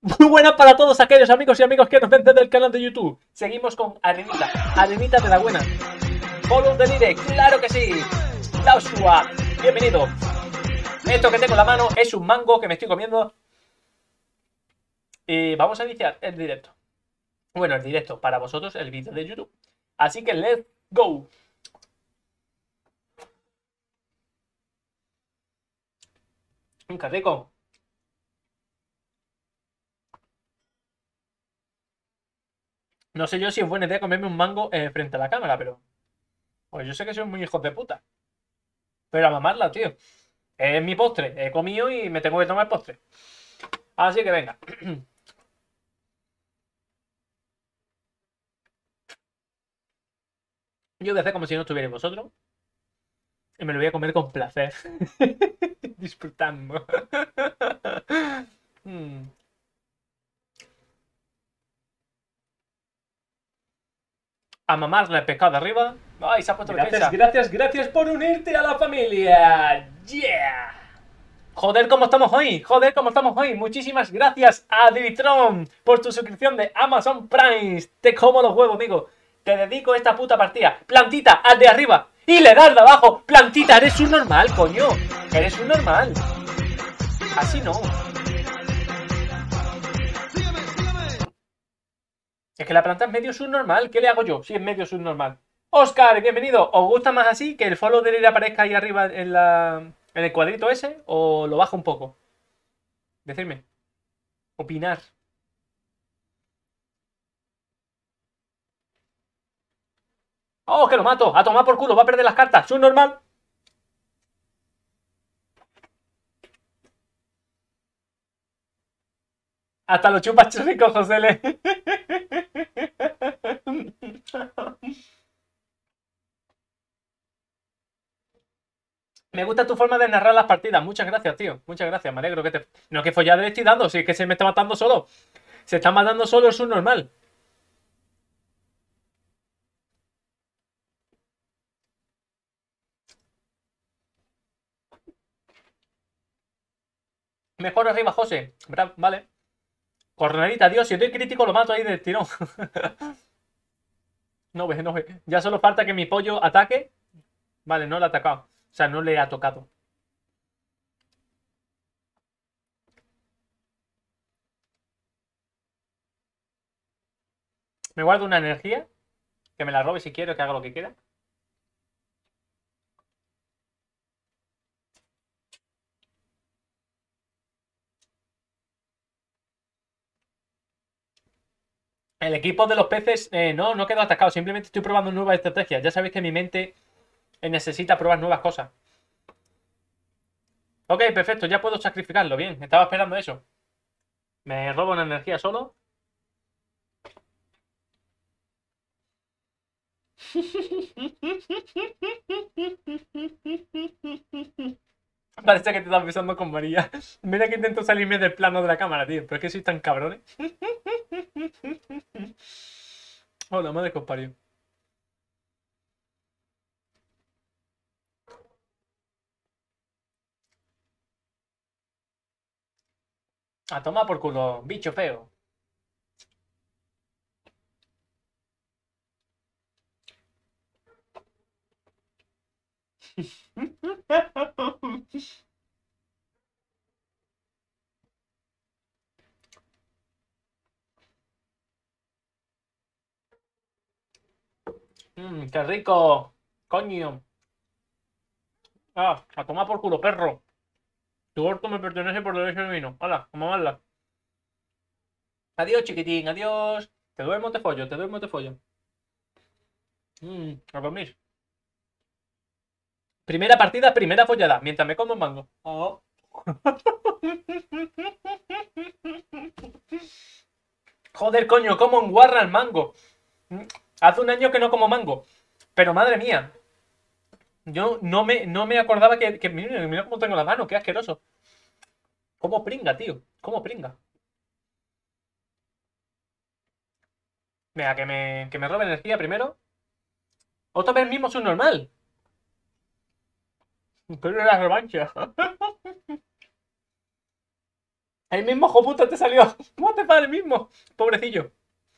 Muy buenas para todos aquellos amigos y amigos que nos ven desde el canal de YouTube. Seguimos con Arenita. Arenita de la buena. Follow the leader, claro que sí. Lausua, bienvenido. Esto que tengo en la mano es un mango que me estoy comiendo. Y vamos a iniciar el directo. Bueno, el directo para vosotros, el vídeo de YouTube. Así que let's go. Qué rico. No sé yo si es buena idea comerme un mango frente a la cámara, pero... Pues yo sé que soy muy hijos de puta. Pero a mamarla, tío. Es mi postre. He comido y me tengo que tomar postre. Así que venga. Yo voy a hacer como si no estuvierais vosotros. Y me lo voy a comer con placer. Disfrutando. Mm. A mamarle el pescado de arriba. Ay, se ha puesto defensa. Gracias por unirte a la familia. Yeah. Joder, ¿cómo estamos hoy? Joder, ¿cómo estamos hoy? Muchísimas gracias a Divitron por tu suscripción de Amazon Prime. Te como los huevos, amigo. Te dedico esta puta partida. Plantita, al de arriba. Y le das de abajo. Plantita, eres un normal, coño. Eres un normal. Así no. Es que la planta es medio subnormal. ¿Qué le hago yo si es medio subnormal? Oscar, bienvenido. ¿Os gusta más así? ¿Que el follow de él aparezca ahí arriba en el cuadrito ese? ¿O lo bajo un poco? Decidme. Opinar. ¡Oh, que lo mato! ¡A tomar por culo! ¡Va a perder las cartas! ¡Subnormal! Hasta lo chupas rico, José L. Me gusta tu forma de narrar las partidas. Muchas gracias, tío. Muchas gracias. Me alegro que te... No, que follado le estoy dando. Si es que se me está matando solo. Se está matando solo el subnormal. Mejor arriba, José. Vale. Cornerita, Dios. Si estoy crítico, lo mato ahí del tirón. No ve, no ve. Ya solo falta que mi pollo ataque. Vale, no le ha atacado. O sea, no le ha tocado. Me guardo una energía. Que me la robe si quiero, que haga lo que quiera. El equipo de los peces no quedó atacado. Simplemente estoy probando nuevas estrategias. Ya sabéis que mi mente necesita probar nuevas cosas. Ok, perfecto. Ya puedo sacrificarlo. Bien, estaba esperando eso. Me robo una energía solo. Parece que te estás besando con María. Mira que intento salirme del plano de la cámara, tío. Pero es que sois tan cabrones. Hola, madre que os parió. A tomar por culo, bicho feo. ¡Qué rico! Coño. Ah, a tomar por culo, perro. Tu orto me pertenece por derecho divino. Hala, a mamarla. Adiós, chiquitín, adiós. Te duermo, te follo, te duermo, te follo. A dormir. Primera partida, primera follada. Mientras me como un mango. Oh. Joder, coño, como un guarra el mango. Hace un año que no como mango. Pero madre mía. Yo no me acordaba mira cómo tengo la mano, qué asqueroso. ¿Cómo pringa, tío? ¿Cómo pringa? Venga, que me robe energía primero. Otra vez mismo soy normal. Pero la revancha. El mismo hijo puta te salió. What the fuck, el mismo. Pobrecillo.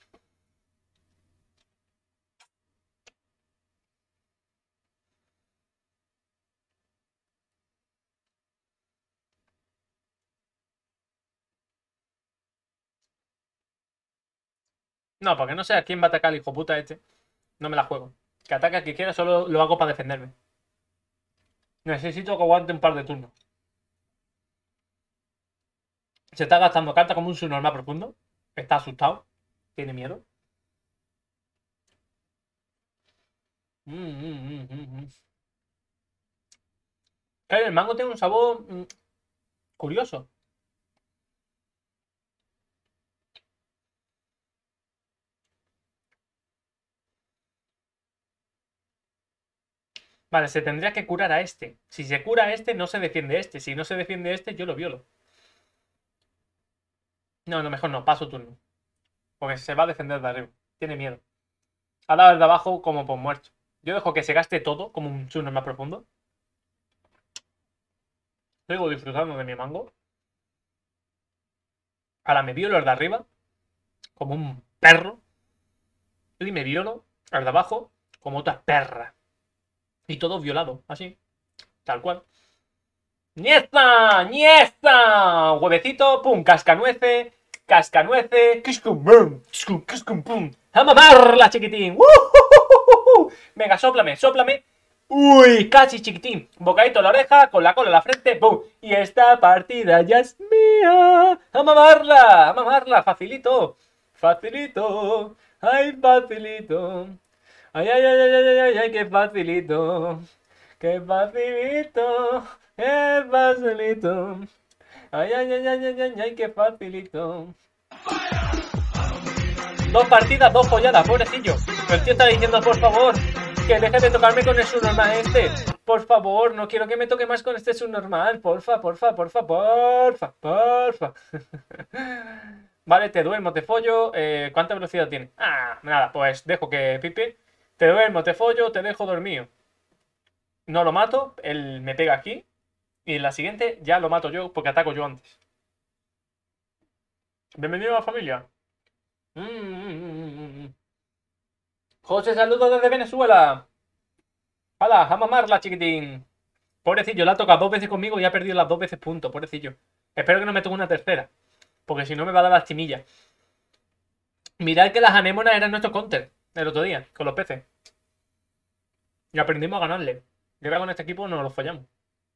No, porque no sé a quién va a atacar el hijo puta este. No me la juego. Que ataque a quien quiera, solo lo hago para defenderme. Necesito que aguante un par de turnos. Se está gastando cartas como un subnormal profundo. Está asustado. Tiene miedo. Claro, el mango tiene un sabor curioso. Vale, se tendría que curar a este. Si se cura a este, no se defiende este. Si no se defiende este, yo lo violo. No, no, mejor no. Paso turno. Porque se va a defender de arriba. Tiene miedo. Ha dado el de abajo como por muerto. Yo dejo que se gaste todo como un subnormal profundo. Sigo disfrutando de mi mango. Ahora me violo el de arriba. Como un perro. Y me violo al de abajo como otra perra. Y todo violado, así. Tal cual. ¡Niesta! ¡Niesta! Huevecito, pum, cascanuece. Cascanuece. Kiskum, bum, kiskum, kiskum, pum. ¡A mamarla, chiquitín! Venga, sóplame, sóplame. Uy, casi chiquitín. Bocadito en la oreja, con la cola en la frente, ¡pum! Y esta partida ya es mía. ¡A mamarla! ¡A mamarla! Facilito. Facilito. ¡Ay, facilito! ¡Ay, ay, ay, ay, ay, ay, ay, qué facilito! ¡Qué facilito! ¡Qué facilito! ¡Ay, ay, ay, ay, ay, ay, ay, qué facilito! Dos partidas, dos folladas, pobrecillo. El tío está diciendo, por favor, que deje de tocarme con el subnormal este. Por favor, no quiero que me toque más con este subnormal. Porfa, porfa, porfa, porfa, porfa. Vale, te duermo, te follo. ¿Cuánta velocidad tiene? Ah, nada, pues dejo que pipe. Te duermo, te follo, te dejo dormido. No lo mato, él me pega aquí. Y en la siguiente ya lo mato yo porque ataco yo antes. Bienvenido a la familia. José, saludos desde Venezuela. ¡Hala! ¡A mamarla, chiquitín! Pobrecillo, la ha tocado dos veces conmigo y ha perdido las dos veces puntos, pobrecillo. Espero que no me toque una tercera. Porque si no me va a dar lastimilla. Mirad que las anémonas eran nuestro counter el otro día, con los peces. Y aprendimos a ganarle. Y ahora con este equipo nos lo fallamos.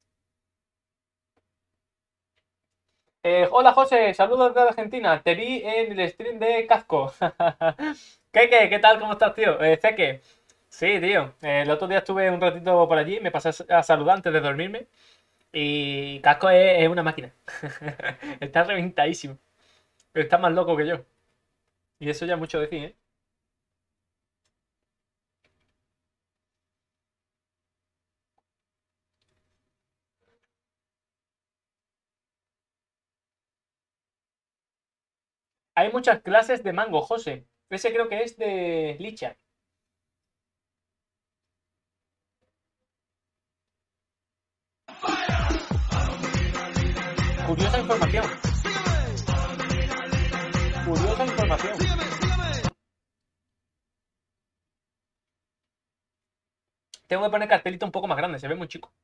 Hola José, saludos desde Argentina. Te vi en el stream de Casco. ¿Qué tal? ¿Cómo estás, tío? Ceque. Sí, tío. El otro día estuve un ratito por allí, me pasé a saludar antes de dormirme. Y Casco es una máquina. Está reventadísimo. Pero está más loco que yo. Y eso ya es mucho decir, ¿eh? Hay muchas clases de mango, José. Ese creo que es de Licha. Curiosa información. Curiosa información. Tengo que poner cartelito un poco más grande, se ve muy chico.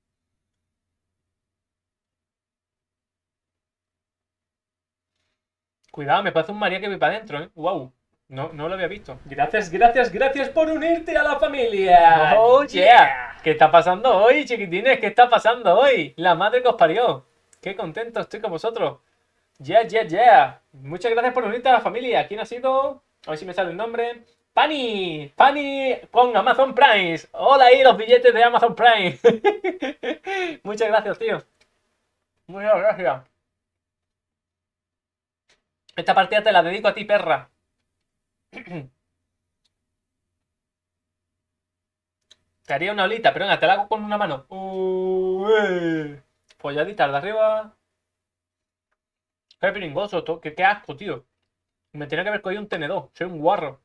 Cuidado, me parece un María que voy para adentro, ¿eh? Wow. No, no lo había visto. Gracias, gracias, gracias por unirte a la familia. Oh, yeah. ¿Qué está pasando hoy, chiquitines? ¿Qué está pasando hoy? La madre que os parió. Qué contento estoy con vosotros. Yeah, yeah, yeah. Muchas gracias por unirte a la familia. ¿Quién ha sido? A ver si me sale el nombre. Pani, Pani con Amazon Prime. Hola ahí los billetes de Amazon Prime. Muchas gracias, tío. Muchas gracias. Esta partida te la dedico a ti, perra. Te haría una olita, pero venga, te la hago con una mano. Folladitas de arriba. Qué pringoso, qué asco, tío. Me tenía que haber cogido un tenedor. Soy un guarro.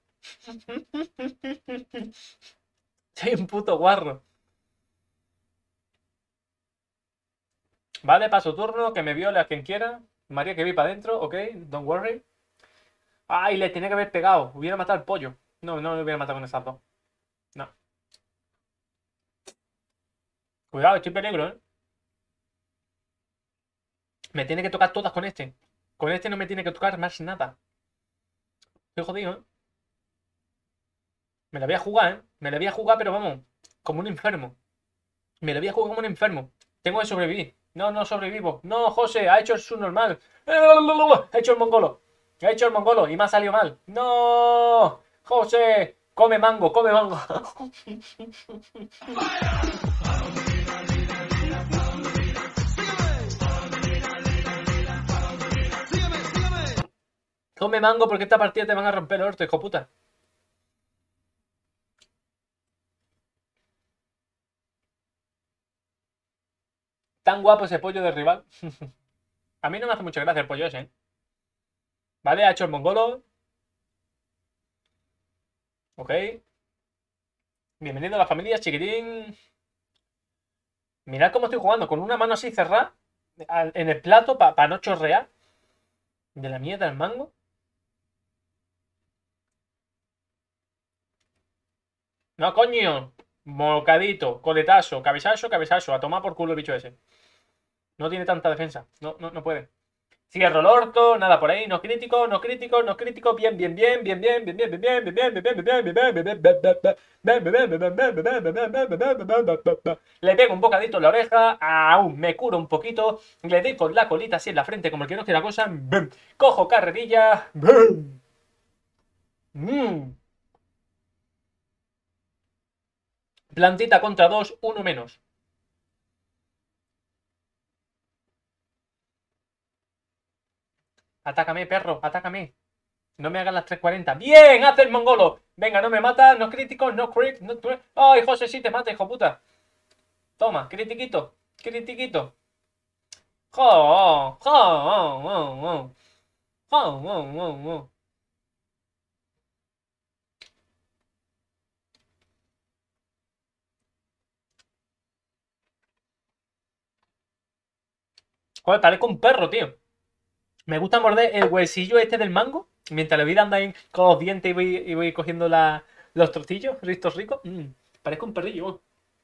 Soy un puto guarro. Vale, paso turno, que me viole a quien quiera. María que vi para adentro, ok, don't worry. Ay, le tenía que haber pegado. Hubiera matado al pollo. No, no le hubiera matado con esas dos. No. Cuidado, estoy en peligro, ¿eh? Me tiene que tocar todas con este. Con este no me tiene que tocar más nada. Estoy jodido, ¿eh? Me la voy a jugar, ¿eh? Me la voy a jugar, pero vamos, como un enfermo. Me la voy a jugar como un enfermo. Tengo que sobrevivir. No, no sobrevivo. No, José, ha hecho el subnormal. Ha hecho el mongolo. Ha hecho el mongolo y me ha salido mal. No, José, come mango, come mango. Come mango porque esta partida te van a romper el orto, hijo puta. Tan guapo ese pollo de rival. A mí no me hace mucha gracia el pollo ese, ¿eh? Vale, ha hecho el mongolo. Ok. Bienvenido a la familia, chiquitín. Mirad cómo estoy jugando. Con una mano así cerrada en el plato para no chorrear. De la mierda el mango. No, coño. Mocadito, coletazo, cabezazo, cabezazo. A tomar por culo el bicho ese. No tiene tanta defensa. No, no, no puede. Cierro el orto, nada por ahí, no crítico, no crítico, no crítico, bien, bien, bien, bien, bien, bien, bien, bien, bien, bien, bien, bien, bien, bien, bien, bien. Le pego un bocadito en la oreja, aún me curo un poquito, le doy con la colita así en la frente como el que no quiere la cosa, cojo carrerilla, plantita contra dos, uno menos. Atácame, perro, atácame. No me hagan las 3:40. ¡Bien! ¡Hace el mongolo! Venga, no me mata, no crítico, no crit, no crit. ¡Ay, José, sí te mata, hijo puta! Toma, critiquito, critiquito. ¡Jo! ¡Jo! ¡Jo! ¡Jo! ¡Jo! Joder, parezco un perro, tío. Me gusta morder el huesillo este del mango. Mientras le voy dando ahí con los dientes y voy cogiendo los trocillos, ricos ricos. Parezco un perrillo.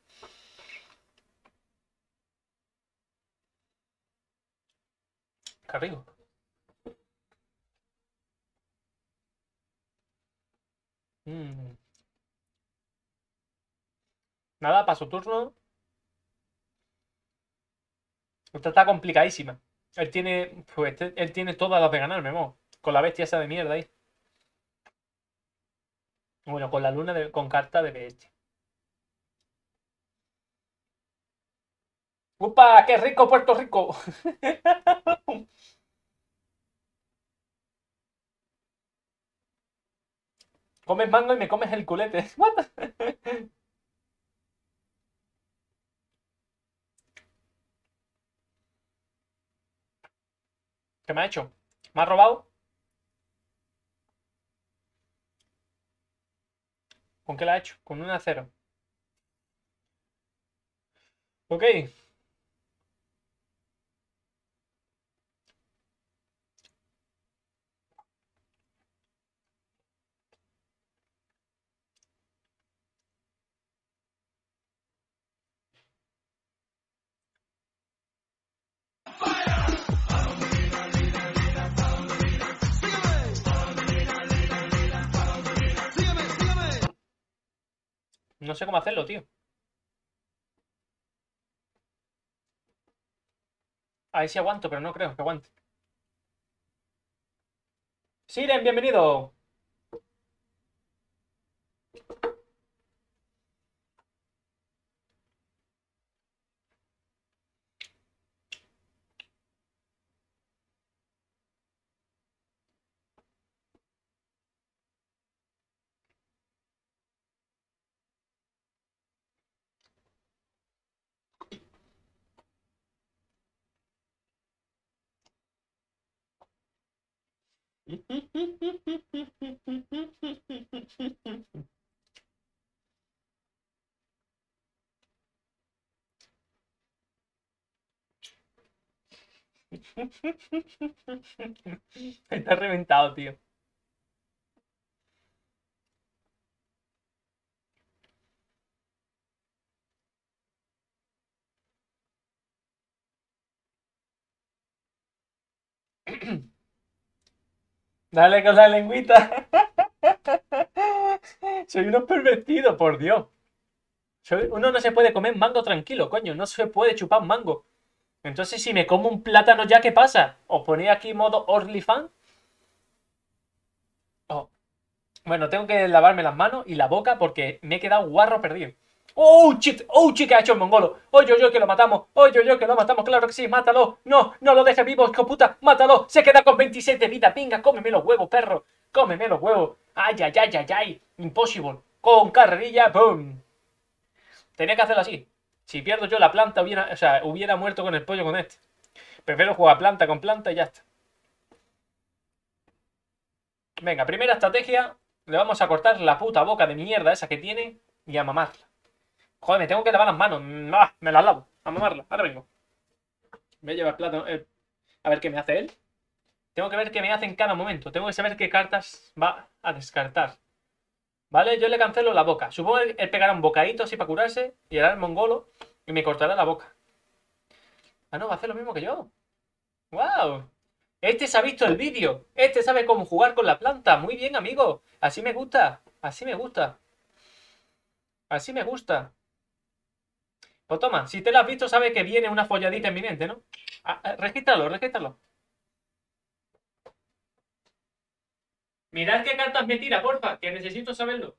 Qué rico. Mm. Nada, paso turno. Esta está complicadísima. Él tiene todas las de ganar, Memo. Con la bestia esa de mierda ahí. Bueno, con la luna con carta de bestia. ¡Upa! ¡Qué rico Puerto Rico! Comes mango y me comes el culete. What? ¿Qué me ha hecho? ¿Me ha robado? ¿Con qué la ha hecho? Con un 0. Ok. No sé cómo hacerlo, tío. A ver si aguanto, pero no creo que aguante. Siren, bienvenido. Está reventado, tío. Dale con la lengüita. Soy unos pervertidos, por Dios. Uno no se puede comer mango tranquilo, coño. No se puede chupar un mango. Entonces, si me como un plátano ya, ¿qué pasa? ¿Os ponéis aquí modo OnlyFans? Oh. Bueno, tengo que lavarme las manos y la boca porque me he quedado guarro perdido. ¡Oh, shit! ¡Oh, shit! ¿Qué ha hecho el mongolo? ¡Oye, oye, que lo matamos! ¡Oye, oye, que lo matamos! ¡Claro que sí! ¡Mátalo! ¡No! ¡No lo dejes vivo, hijo puta! ¡Mátalo! ¡Se queda con 27 de vida! ¡Venga, cómeme los huevos, perro! ¡Cómeme los huevos! ¡Ay, ay, ay, ay, ay! ¡Impossible! Con carrerilla, ¡pum! Tenía que hacerlo así. Si pierdo yo la planta, hubiera muerto con el pollo con este. Prefiero jugar planta con planta y ya está. Venga, primera estrategia. Le vamos a cortar la puta boca de mierda esa que tiene y a mamarla. Joder, me tengo que lavar las manos. Me las lavo. A mamarla. Ahora vengo. Voy a llevar plátano. A ver qué me hace él. Tengo que ver qué me hace en cada momento. Tengo que saber qué cartas va a descartar. ¿Vale? Yo le cancelo la boca. Supongo que él pegará un bocadito así para curarse y hará el mongolo y me cortará la boca. Ah, no, va a hacer lo mismo que yo. ¡Wow! Este se ha visto el vídeo. Este sabe cómo jugar con la planta. Muy bien, amigo. Así me gusta. Así me gusta. Así me gusta. Pues toma, si te lo has visto, sabes que viene una folladita inminente, ¿no? Regístralo, regístralo. Mirad qué cartas me tira, porfa, que necesito saberlo.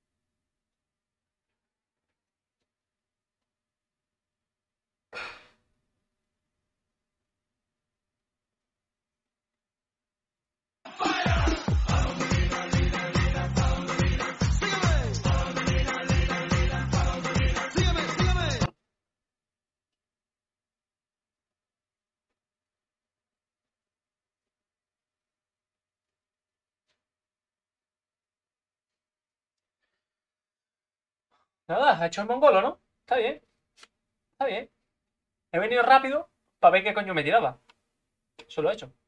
Nada, ha hecho el mongolo, ¿no? Está bien. Está bien. He venido rápido para ver qué coño me tiraba. Eso lo he hecho.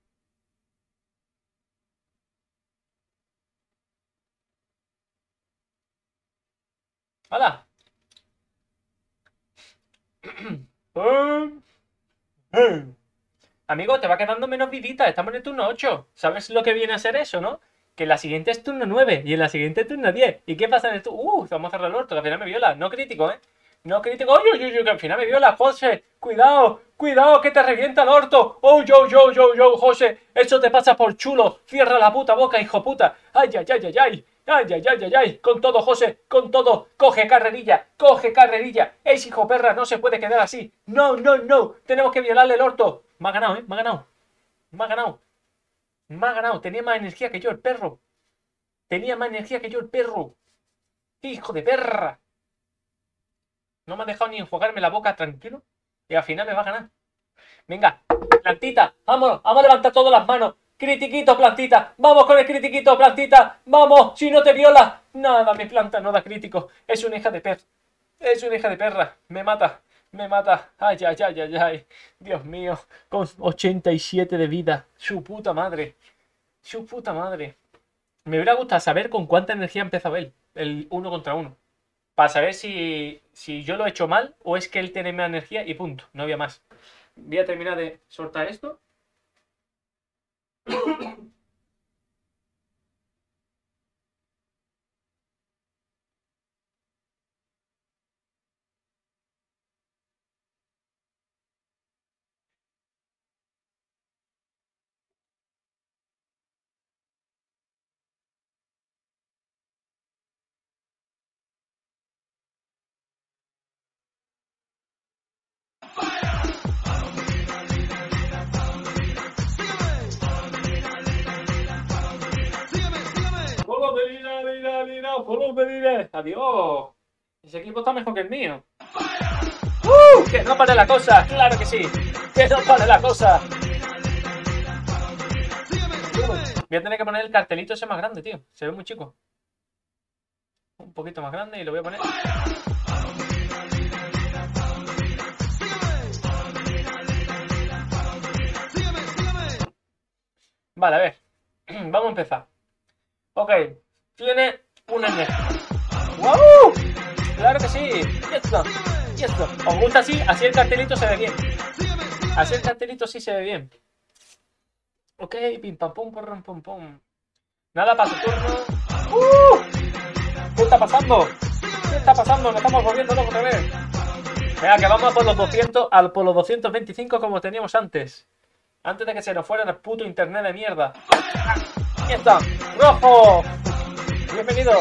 ¡Hala! Amigo, te va quedando menos vidita. Estamos en el turno 8. ¿Sabes lo que viene a ser eso, no? Que en la siguiente es turno 9 y en la siguiente turno 10. ¿Y qué pasa en el turno? Vamos a cerrar el orto, que al final me viola. No crítico, ¿eh? No crítico. ¡Uy, uy, uy! Que al final me viola, José. Cuidado, cuidado, que te revienta el orto. ¡Oh, yo, José! Eso te pasa por chulo. Cierra la puta boca, hijo puta. ¡Ay, ay, ay, ay, ay! ¡Ay, ay, ay, ay, ay! Con todo, José, con todo. Coge carrerilla, coge carrerilla. Ese hijo perra no se puede quedar así. No, no, no. Tenemos que violarle el orto. Me ha ganado, ¿eh? Me ha ganado. Me ha ganado. Me ha ganado. Tenía más energía que yo, el perro. Tenía más energía que yo, el perro. ¡Hijo de perra! No me ha dejado ni enjuagarme la boca tranquilo. Y al final me va a ganar. Venga, plantita. Vámonos, vamos a levantar todas las manos. Critiquito, plantita. Vamos con el critiquito, plantita. Vamos, si no te viola. Nada, mi planta no da crítico. Es una hija de perra. Es una hija de perra. Me mata. Me mata. Ay, ay, ay, ay, ay. Dios mío. Con 87 de vida. Su puta madre. Su puta madre. Me hubiera gustado saber con cuánta energía empezaba él. El 1 contra 1. Para saber si yo lo he hecho mal o es que él tiene más energía y punto. No había más. Voy a terminar de soltar esto. Adiós. Ese equipo está mejor que el mío. Que no pare la cosa. Claro que sí. Que no pare la cosa. Voy a tener que poner el cartelito ese más grande, tío. Se ve muy chico. Un poquito más grande y lo voy a poner. Vale, a ver. Vamos a empezar. Ok. Tiene una energía. ¡Wow! ¡Claro que sí! ¡Y esto! ¡Y esto! ¿Os gusta así? Así el cartelito se ve bien. Así el cartelito sí se ve bien. Ok, pim pam pum pum pum pum. Nada para su turno. ¿Qué está pasando? ¿Qué está pasando? Nos estamos volviendo locos otra vez. Venga, que vamos a por los 200, por los 225 como teníamos antes. Antes de que se nos fuera el puto internet de mierda. ¡Ahí está! ¡Rojo! ¡Bienvenido!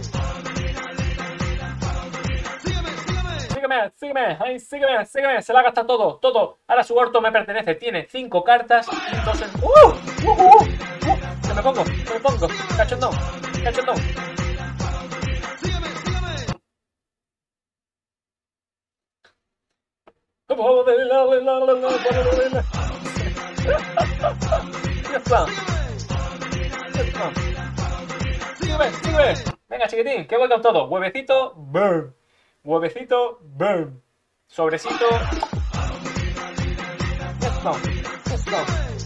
Sígueme, sígueme, ay, sígueme, sígueme. Se la gasta todo, todo. Ahora su orto me pertenece. Tiene 5 cartas y entonces... Se me pongo, se me pongo. Cachondón, cachondón. Ya está. Ya está. Sígueme, sígueme. Venga, chiquitín, que voy con todo. Huevecito, burn. Huevecito, burn. Sobrecito. Ya está. Ya está.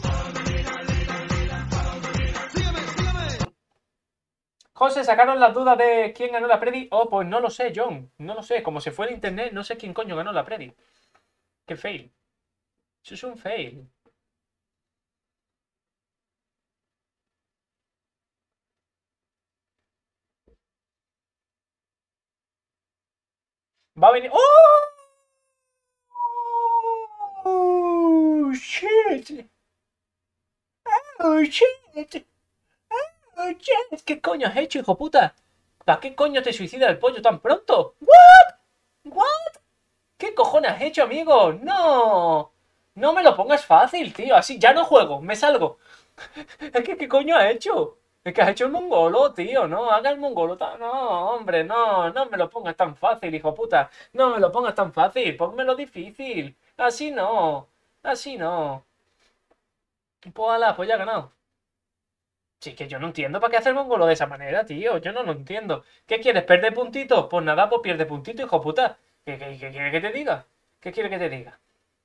José, sacaron las dudas de quién ganó la Predi. Oh, pues no lo sé, John. No lo sé. Como se fue el internet, no sé quién coño ganó la Predi. Qué fail. Eso es un fail. Va a venir. ¡Oh! ¡Oh! ¡Shit! ¡Oh, shit! ¡Oh, shit! ¿Qué coño has hecho, hijo puta? ¿Para qué coño te suicida el pollo tan pronto? ¿What? ¿What? ¿Qué cojones has hecho, amigo? ¡No! No me lo pongas fácil, tío. Así, ya no juego, me salgo. Es que, ¿qué coño has hecho? Es que has hecho el mongolo, tío. No, haga el mongolo. No, hombre, no. No me lo pongas tan fácil, hijo puta. No me lo pongas tan fácil. Pónmelo difícil. Así no. Así no. Pues ala, pues ya he ganado. Sí, que yo no entiendo para qué hacer el mongolo de esa manera, tío. Yo no lo entiendo. ¿Qué quieres? ¿Perder puntitos? Pues nada, pues pierde puntitos, hijo puta. ¿Qué quiere que te diga? ¿Qué quiere que te diga?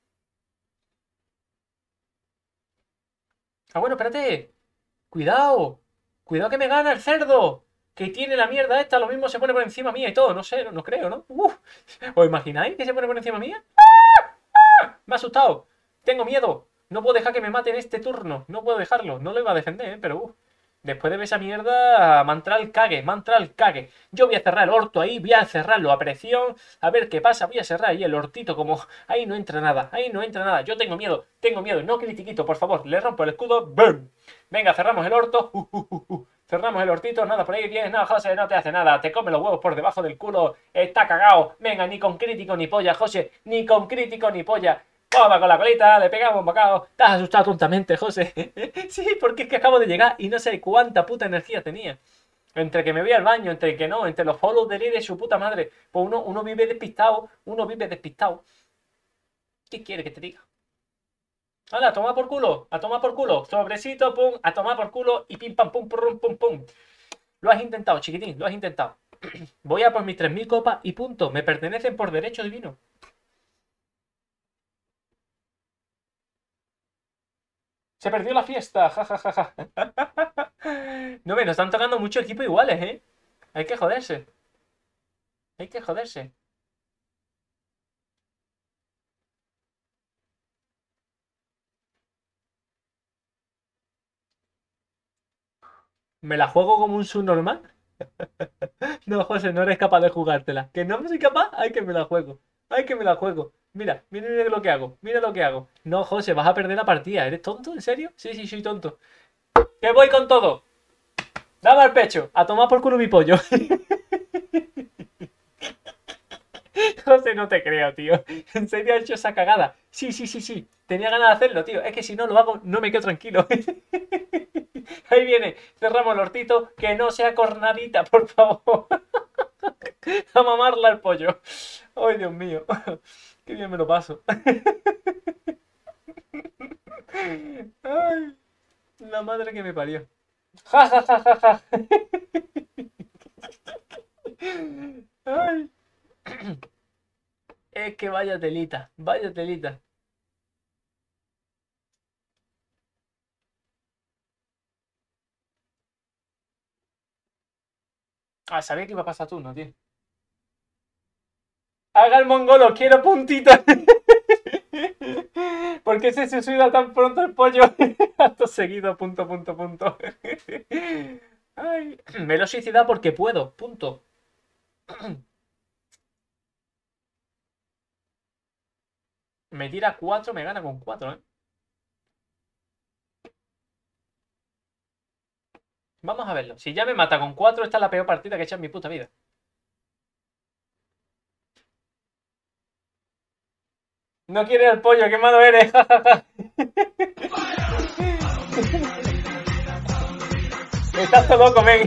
Ah, bueno, espérate. Cuidado. Cuidado que me gana el cerdo. Que tiene la mierda esta. Lo mismo se pone por encima mía y todo. No sé, no creo, ¿no? Uf. ¿Os imagináis que se pone por encima mía? Me ha asustado. Tengo miedo. No puedo dejar que me mate en este turno. No puedo dejarlo. No lo iba a defender, pero después de ver esa mierda, mantral cague, mantral cague. Yo voy a cerrar el orto ahí, voy a cerrarlo a presión, a ver qué pasa, voy a cerrar ahí el hortito como... Ahí no entra nada, ahí no entra nada. Yo tengo miedo. No critiquito, por favor, le rompo el escudo, ¡bum! Venga, cerramos el orto, cerramos el hortito, nada por ahí, bien, no, José, no te hace nada, te come los huevos por debajo del culo, está cagado. Venga, ni con crítico ni polla, José, ni con crítico ni polla. Toma con la colita, le pegamos un bocado. Te has asustado tontamente, José. Sí, porque es que acabo de llegar y no sé cuánta puta energía tenía. Entre que me voy al baño, entre que no, entre los follows de líder y su puta madre. Pues uno vive despistado, uno vive despistado. ¿Qué quiere que te diga? ¡Hala, a tomar por culo! ¡A tomar por culo! Sobrecito, pum, a tomar por culo y pim pam pum pum pum pum. Lo has intentado, chiquitín, lo has intentado. Voy a por mis 3000 copas y punto. Me pertenecen por derecho divino. Se perdió la fiesta, jajajaja. No me, nos están tocando mucho equipo iguales, ¿eh? Hay que joderse. Hay que joderse. ¿Me la juego como un subnormal? No, José, no eres capaz de jugártela. ¿Que no soy capaz? Ay, que me la juego. Ay, que me la juego. Mira, mira, mira lo que hago. Mira lo que hago. No, José, vas a perder la partida. ¿Eres tonto? ¿En serio? Sí, sí, soy tonto. ¡Que voy con todo! Dame al pecho. A tomar por culo mi pollo. José, no te creo, tío. ¿En serio has hecho esa cagada? Sí, sí, sí, sí. Tenía ganas de hacerlo, tío. Es que si no lo hago, no me quedo tranquilo. Ahí viene. Cerramos el hortito. Que no sea cornadita, por favor. A mamarla el pollo. Ay, Dios mío. Qué bien me lo paso. Ay, la madre que me parió. Ja, ja, ja, ja, ja. Ay. Es que vaya telita, vaya telita. Ah, sabía que iba a pasar tú, ¿no, tío? Haga el mongolo, quiero puntitos. ¿Por qué se suicida tan pronto el pollo? Acto seguido, punto, punto, punto. Ay, me lo he suicidado porque puedo, punto. Me tira 4, me gana con 4, ¿eh? Vamos a verlo. Si ya me mata con 4, esta es la peor partida que he hecho en mi puta vida. No quieres el pollo, qué malo eres. Estás todo loco, men.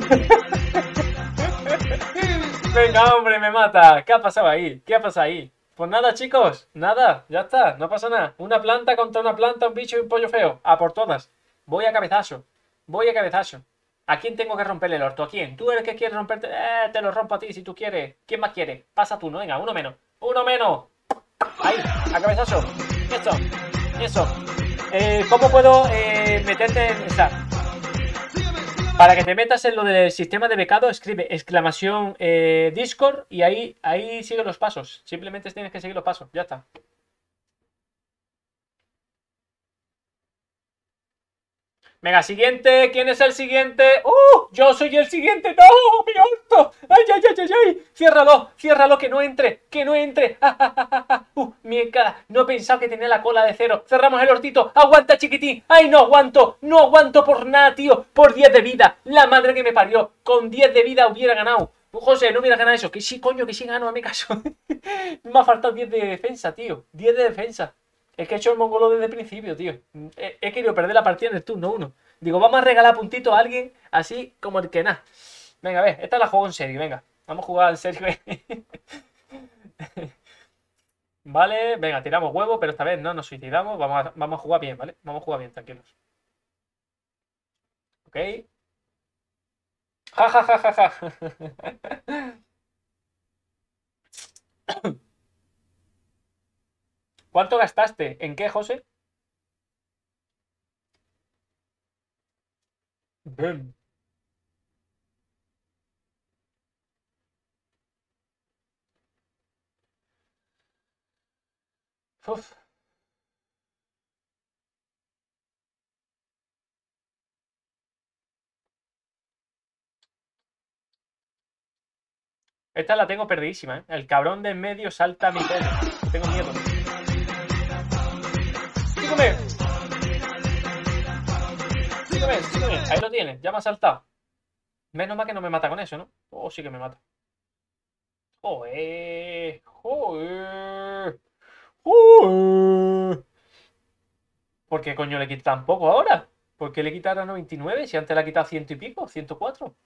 Venga, hombre, me mata. ¿Qué ha pasado ahí? ¿Qué ha pasado ahí? Pues nada, chicos. Nada, ya está. No pasa nada. Una planta contra una planta, un bicho y un pollo feo. A por todas. Voy a cabezazo. Voy a cabezazo. ¿A quién tengo que romperle el orto? ¿A quién? ¿Tú eres el que quieres romperte? Te lo rompo a ti si tú quieres. ¿Quién más quiere? Pasa tú, ¿no? Venga, uno menos. ¡Uno menos! Ahí, a cabezazo. Eso. Eso. ¿Cómo puedo meterte en esa? Para que te metas en lo del sistema de becado, escribe exclamación Discord y ahí sigue los pasos. Simplemente tienes que seguir los pasos. Ya está. Venga, siguiente. ¿Quién es el siguiente? Yo soy el siguiente. ¡No! ¡Mi orto! ¡Ay, ay, ay, ay, ay! Ciérralo, ciérralo, que no entre, que no entre. Mi cara. No he pensado que tenía la cola de cero. Cerramos el hortito. ¡Aguanta, chiquitín! ¡Ay, no aguanto! No aguanto por nada, tío. Por 10 de vida. La madre que me parió. Con 10 de vida hubiera ganado. José, no hubiera ganado eso. Que sí, coño, que sí gano, a mi caso. Me ha faltado 10 de defensa, tío. 10 de defensa. Es que he hecho el mongolo desde el principio, tío. He querido perder la partida en el turno 1. Digo, vamos a regalar puntitos a alguien así como el que nada. Venga, a ver, esta la juego en serio, venga. Vamos a jugar en serio. Vale, venga, tiramos huevo, pero esta vez no nos suicidamos. Vamos a jugar bien, ¿vale? Vamos a jugar bien, tranquilos. Ok. Ja, ja, ja, ja, ja. ¿Cuánto gastaste? ¿En qué, José? Ven. Uf. Esta la tengo perdidísima, ¿eh? El cabrón de en medio salta a mi pelo. Tengo miedo. ¡Sígueme! ¡Sígueme! ¡Sígueme! Ahí lo tienes, ya me ha saltado. Menos mal que no me mata con eso, ¿no? Oh, sí que me mata. Joder. Joder. Joder. ¿Por qué coño le quita tan poco ahora? ¿Por qué le quitara 99 si antes le ha quitado 100 y pico? 104.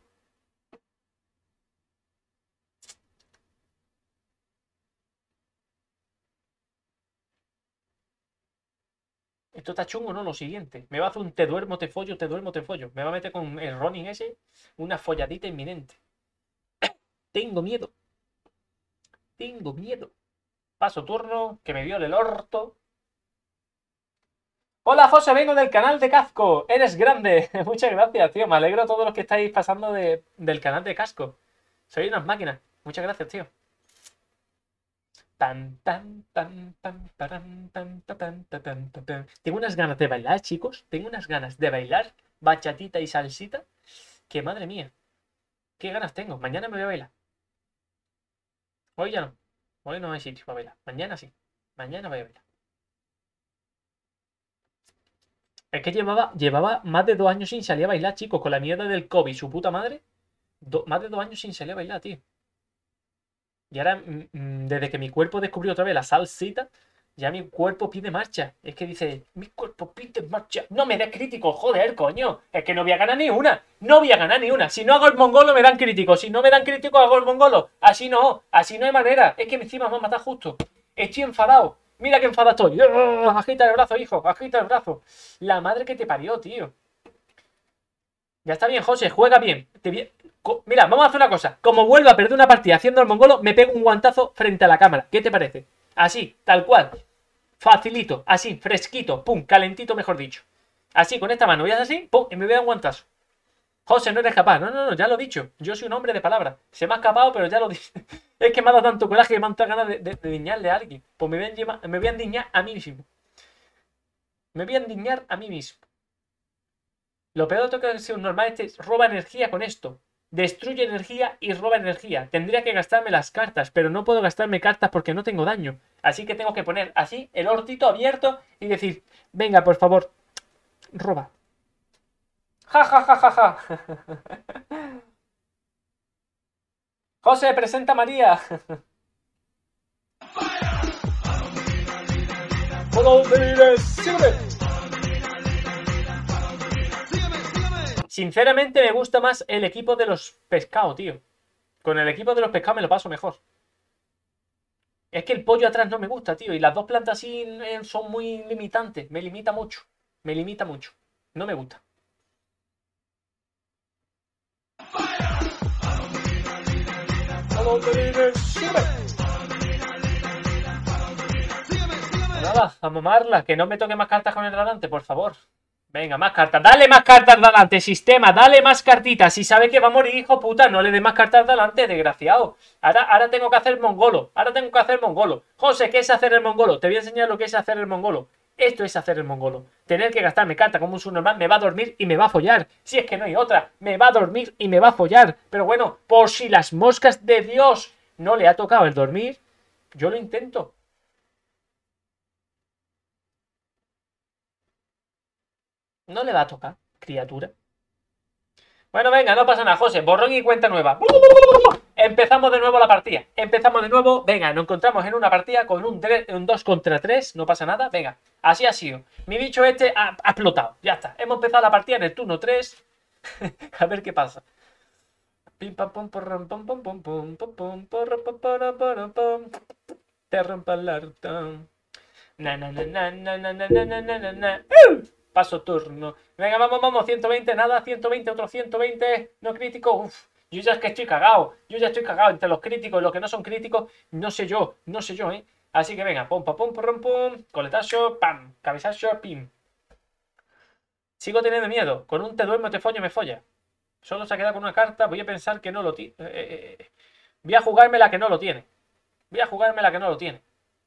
Esto está chungo, ¿no? Lo siguiente. Me va a hacer un te duermo, te follo, te duermo, te follo. Me va a meter con el Ronin ese una folladita inminente. Tengo miedo. Tengo miedo. Paso turno, que me viole el orto. Hola, José, vengo del canal de Casco. Eres grande. Muchas gracias, tío. Me alegro a todos los que estáis pasando del canal de Casco. Sois unas máquinas. Muchas gracias, tío. Tan, tan, tan, tan, tan, tan, tan, tan, tan, tan, tan. Tengo unas ganas de bailar, chicos. Tengo unas ganas de bailar bachatita y salsita. Que madre mía. Qué ganas tengo. Mañana me voy a bailar. Hoy ya no. Hoy no hay sitio para bailar. Mañana sí. Mañana voy a bailar. Es que llevaba más de 2 años sin salir a bailar, chicos. Con la mierda del COVID, su puta madre. Más de 2 años sin salir a bailar, tío. Y ahora, desde que mi cuerpo descubrió otra vez la salsita, ya mi cuerpo pide marcha. Es que dice, mi cuerpo pide marcha. No me des crítico, joder, coño. Es que no voy a ganar ni una. No voy a ganar ni una. Si no hago el mongolo, me dan crítico. Si no me dan crítico, hago el mongolo. Así no hay manera. Es que encima me va a matar justo. Estoy enfadado. Mira que enfadado estoy. Agita el brazo, hijo. Agita el brazo. La madre que te parió, tío. Ya está bien, José. Juega bien. Mira, vamos a hacer una cosa. Como vuelva a perder una partida haciendo el mongolo, me pego un guantazo frente a la cámara. ¿Qué te parece? Así, tal cual. Facilito, así, fresquito, pum, calentito, mejor dicho. Así, con esta mano, voy a hacer así, pum, y me voy a dar un guantazo. José, no eres capaz. No, no, no, ya lo he dicho. Yo soy un hombre de palabra. Se me ha escapado, pero ya lo dije. Es que me ha dado tanto coraje que me han dado ganas de diñarle a alguien. Pues me voy a endiñar a mí mismo. Me voy a endiñar a mí mismo. Lo peor de todo que ser un normal es roba energía con esto. Destruye energía y roba energía. Tendría que gastarme las cartas, pero no puedo gastarme cartas porque no tengo daño. Así que tengo que poner así el hortito abierto y decir, venga, por favor, roba. Ja, ja, ja, ja, ja. José, presenta a María. Sinceramente me gusta más el equipo de los pescados, tío. Con el equipo de los pescados me lo paso mejor. Es que el pollo atrás no me gusta, tío. Y las dos plantas así son muy limitantes. Me limita mucho. Me limita mucho. No me gusta. Nada, a mamarla. Que no me toque más cartas con el delante, por favor. Venga, más cartas. Dale más cartas delante, sistema. Dale más cartitas. Si sabe que va a morir, hijo puta, no le dé más cartas delante, desgraciado. Ahora tengo que hacer mongolo. Ahora tengo que hacer mongolo. José, ¿qué es hacer el mongolo? Te voy a enseñar lo que es hacer el mongolo. Esto es hacer el mongolo. Tener que gastarme cartas como un subnormal me va a dormir y me va a follar. Si es que no hay otra. Me va a dormir y me va a follar. Pero bueno, por si las moscas de Dios no le ha tocado el dormir, yo lo intento. No le va a tocar, criatura. Bueno, venga, no pasa nada, José. Borrón y cuenta nueva. Empezamos de nuevo la partida. Empezamos de nuevo. Venga, nos encontramos en una partida con un 2 contra 3. No pasa nada. Venga, así ha sido. Mi bicho este ha explotado. Ya está. Hemos empezado la partida en el turno 3. A ver qué pasa. Pim pam pum pum pum pum pum pum pum pum pum. Te rompa el hartón. Na na na na na na na na na na. Paso turno. Venga, vamos, vamos. 120, nada. 120, otro 120. No crítico. Uf. Yo ya es que estoy cagado. Yo ya estoy cagado. Entre los críticos y los que no son críticos, no sé yo. No sé yo, ¿eh? Así que venga. Pum, pum, pum, pum, pum. Coletazo. Pam. Cabezazo. Pim. Sigo teniendo miedo. Con un te duermo, te follo, me folla. Solo se ha quedado con una carta. Voy a pensar que no lo tiene. Voy a jugarme la que no lo tiene. Voy a jugarme la que no lo tiene.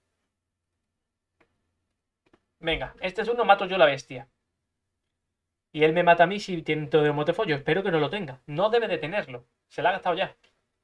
Venga. Este turno mato yo la bestia. Y él me mata a mí si tiene todo de motefollo. Espero que no lo tenga. No debe de tenerlo. Se la ha gastado ya.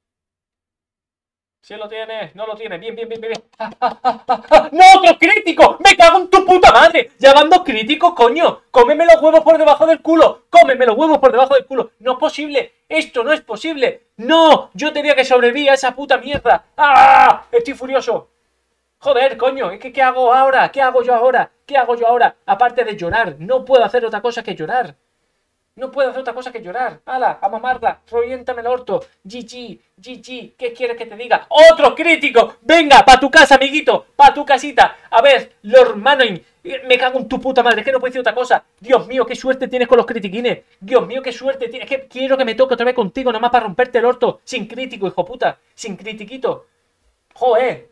Si lo tiene, no lo tiene. Bien, bien, bien, bien. ¡No, otro crítico! ¡Me cago en tu puta madre! ¡Ya van dos críticos, coño! ¡Cómeme los huevos por debajo del culo! ¡Cómeme los huevos por debajo del culo! ¡No es posible! ¡Esto no es posible! ¡No! Yo tenía que sobrevivir a esa puta mierda. ¡Ah! Estoy furioso. Joder, coño, ¿qué hago ahora? ¿Qué hago yo ahora? ¿Qué hago yo ahora? Aparte de llorar, no puedo hacer otra cosa que llorar. No puedo hacer otra cosa que llorar. ¡Hala! ¡A mamarla! ¡Reviéntame el orto! ¡GG! ¡GG! ¿Qué quieres que te diga? ¡Otro crítico! ¡Venga! ¡Pa tu casa, amiguito! ¡Pa tu casita! A ver, Lord Manoin. Me cago en tu puta madre. Es que no puedo decir otra cosa. Dios mío, qué suerte tienes con los critiquines. Dios mío, qué suerte tienes. Es que quiero que me toque otra vez contigo, nada más para romperte el orto. Sin crítico, hijo puta. Sin critiquito. ¡Joder!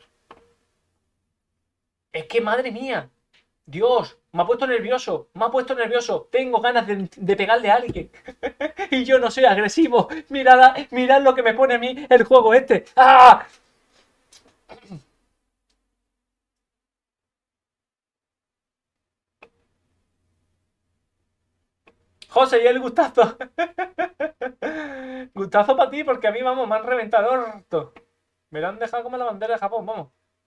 Es que madre mía. Dios, me ha puesto nervioso. Me ha puesto nervioso. Tengo ganas de pegarle a alguien. Y yo no soy agresivo. Mirad, mirad lo que me pone a mí el juego este. ¡Ah! José, y el gustazo. Gustazo para ti, porque a mí, vamos, me han reventado el orto. Me lo han dejado como la bandera de Japón, vamos.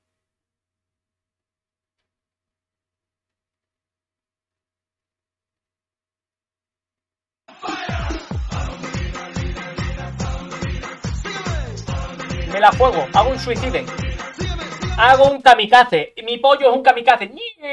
Me la juego, hago un suicidio. Hago un kamikaze. Mi pollo es un kamikaze.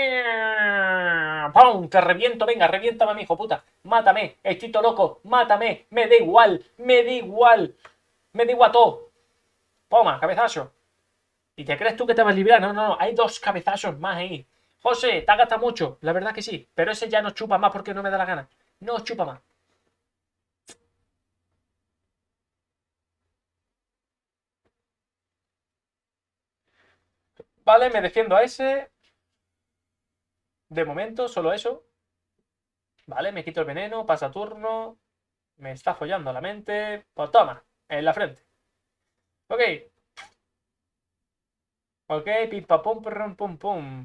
¡Pum! Te reviento, venga, reviéntame a mi hijo puta. Mátame, estoy todo loco. Mátame, me da igual, me da igual. Me da igual todo. Toma, cabezazo. ¿Y te crees tú que te vas a librar? No, no, no. Hay dos cabezazos más ahí. José, te ha gastado mucho. La verdad que sí. Pero ese ya no chupa más porque no me da la gana. No chupa más. Vale, me defiendo a ese. De momento, solo eso. Vale, me quito el veneno. Pasa turno. Me está follando la mente. Pues toma, en la frente. Ok. Ok, pim pam pum pum pum pum.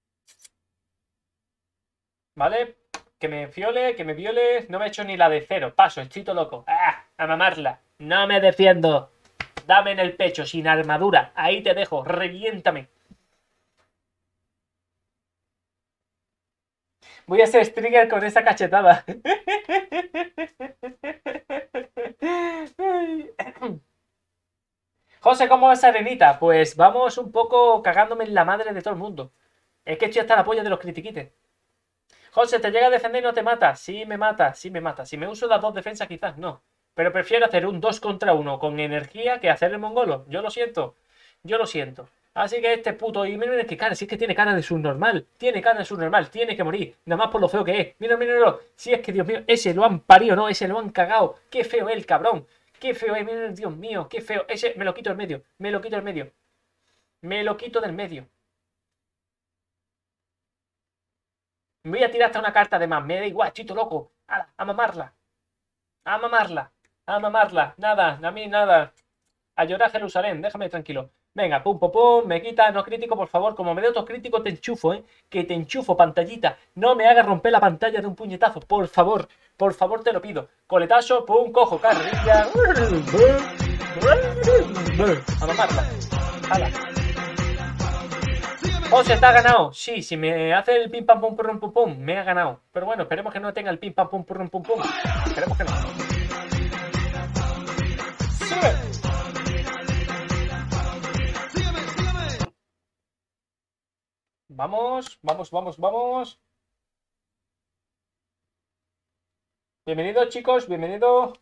¿Vale? Que me fiole, que me viole. No me he hecho ni la de cero. Paso, estoy todo loco. ¡Ah! A mamarla. No me defiendo. Dame en el pecho, sin armadura. Ahí te dejo. Reviéntame. Voy a ser Stringer con esa cachetada. José, ¿cómo va esa arenita? Pues vamos un poco cagándome en la madre de todo el mundo. Es que estoy hasta la polla de los critiquites. José, ¿te llega a defender y no te mata? Sí me mata, sí me mata. Si me uso las dos defensas quizás no. Pero prefiero hacer un 2 contra 1 con energía que hacer el mongolo. Yo lo siento. Yo lo siento. Así que este puto... Y miren qué cara, si es que tiene cara de subnormal. Tiene cara de subnormal, tiene que morir. Nada más por lo feo que es. Mira, míralo. Si es que, Dios mío, ese lo han parido, ¿no? Ese lo han cagado. Qué feo es el cabrón. Qué feo es, miren, Dios mío, qué feo. Ese me lo quito del medio. Me lo quito del medio. Me lo quito del medio. Me voy a tirar hasta una carta de más. Me da igual, chito loco. ¡Hala! A mamarla. A mamarla. A mamarla. Nada, a mí nada. A llorar Jerusalén. Déjame tranquilo. Venga, pum, pum, pum. Me quita, no crítico, por favor. Como me dé otro crítico, te enchufo, ¿eh? Que te enchufo, pantallita. No me hagas romper la pantalla de un puñetazo. Por favor. Por favor, te lo pido. Coletazo, pum, cojo, carrilla. A mamarla. ¡Hala! ¡Oh, se está ganado! Sí, si me hace el pim pam pum pum pum pum, me ha ganado. Pero bueno, esperemos que no tenga el pim pam pum pum pum pum. Esperemos que no. ¡Sube! Vamos, vamos, vamos, vamos. Bienvenido, chicos, bienvenido.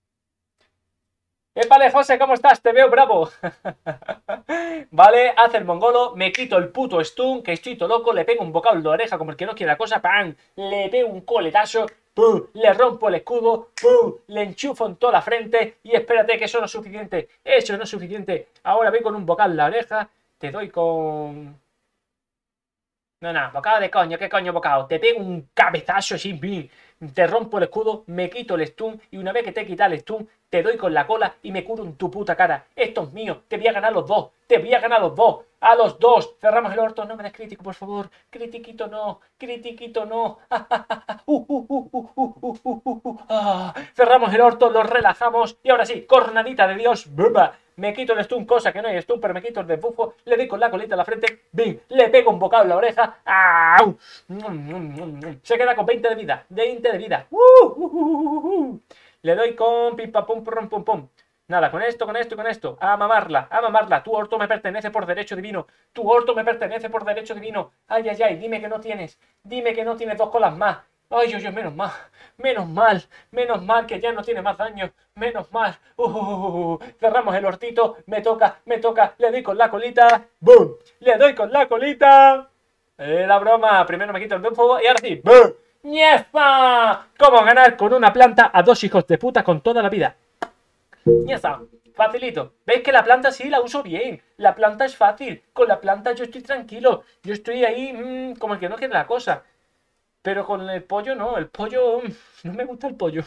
Vale, José, ¿cómo estás? Te veo bravo. Vale, hace el mongolo, me quito el puto stun, que estoy todo loco, le pego un bocado de oreja como el que no quiere la cosa, ¡pam! Le pego un coletazo, ¡pum! Le rompo el escudo, ¡pum! Le enchufo en toda la frente y espérate que eso no es suficiente. Eso no es suficiente. Ahora voy con un bocado en la oreja, te doy con... No, bocado de coño, ¿qué coño bocado? Te pego un cabezazo sin fin, te rompo el escudo, me quito el stun y una vez que te he quitado el stun, te doy con la cola y me curo en tu puta cara. Esto es mío, te voy a ganar los dos, te voy a ganar los dos, a los dos. Cerramos el orto, no me des crítico, por favor. Critiquito no, critiquito no. Cerramos el orto, lo relajamos y ahora sí, cornadita de Dios. ¡Bumba! Me quito el stun, cosa que no hay stun, pero me quito el desbufo, le doy con la colita en la frente, ¡bim! Le pego un bocado en la oreja, ¡au! Se queda con 20 de vida, 20 de vida. Le doy con pim pam pum pum pum pum. Nada, con esto, con esto y con esto. A mamarla, a mamarla. Tu orto me pertenece por derecho divino. Tu orto me pertenece por derecho divino. Ay, ay, ay, dime que no tienes. Dime que no tienes dos colas más. Ay, ay, ay, menos mal. Menos mal que ya no tiene más daño. Menos mal. Cerramos el hortito. Me toca. Le doy con la colita. ¡Bum! Le doy con la colita. La broma. Primero me quito el fuego y ahora sí. ¡Bum! ¡Ñefa! ¿Cómo ganar con una planta a dos hijos de puta con toda la vida? Ya está, facilito. ¿Veis que la planta sí la uso bien? La planta es fácil. Con la planta yo estoy tranquilo. Yo estoy ahí como el que no quiere la cosa. Pero con el pollo no. El pollo... no me gusta el pollo.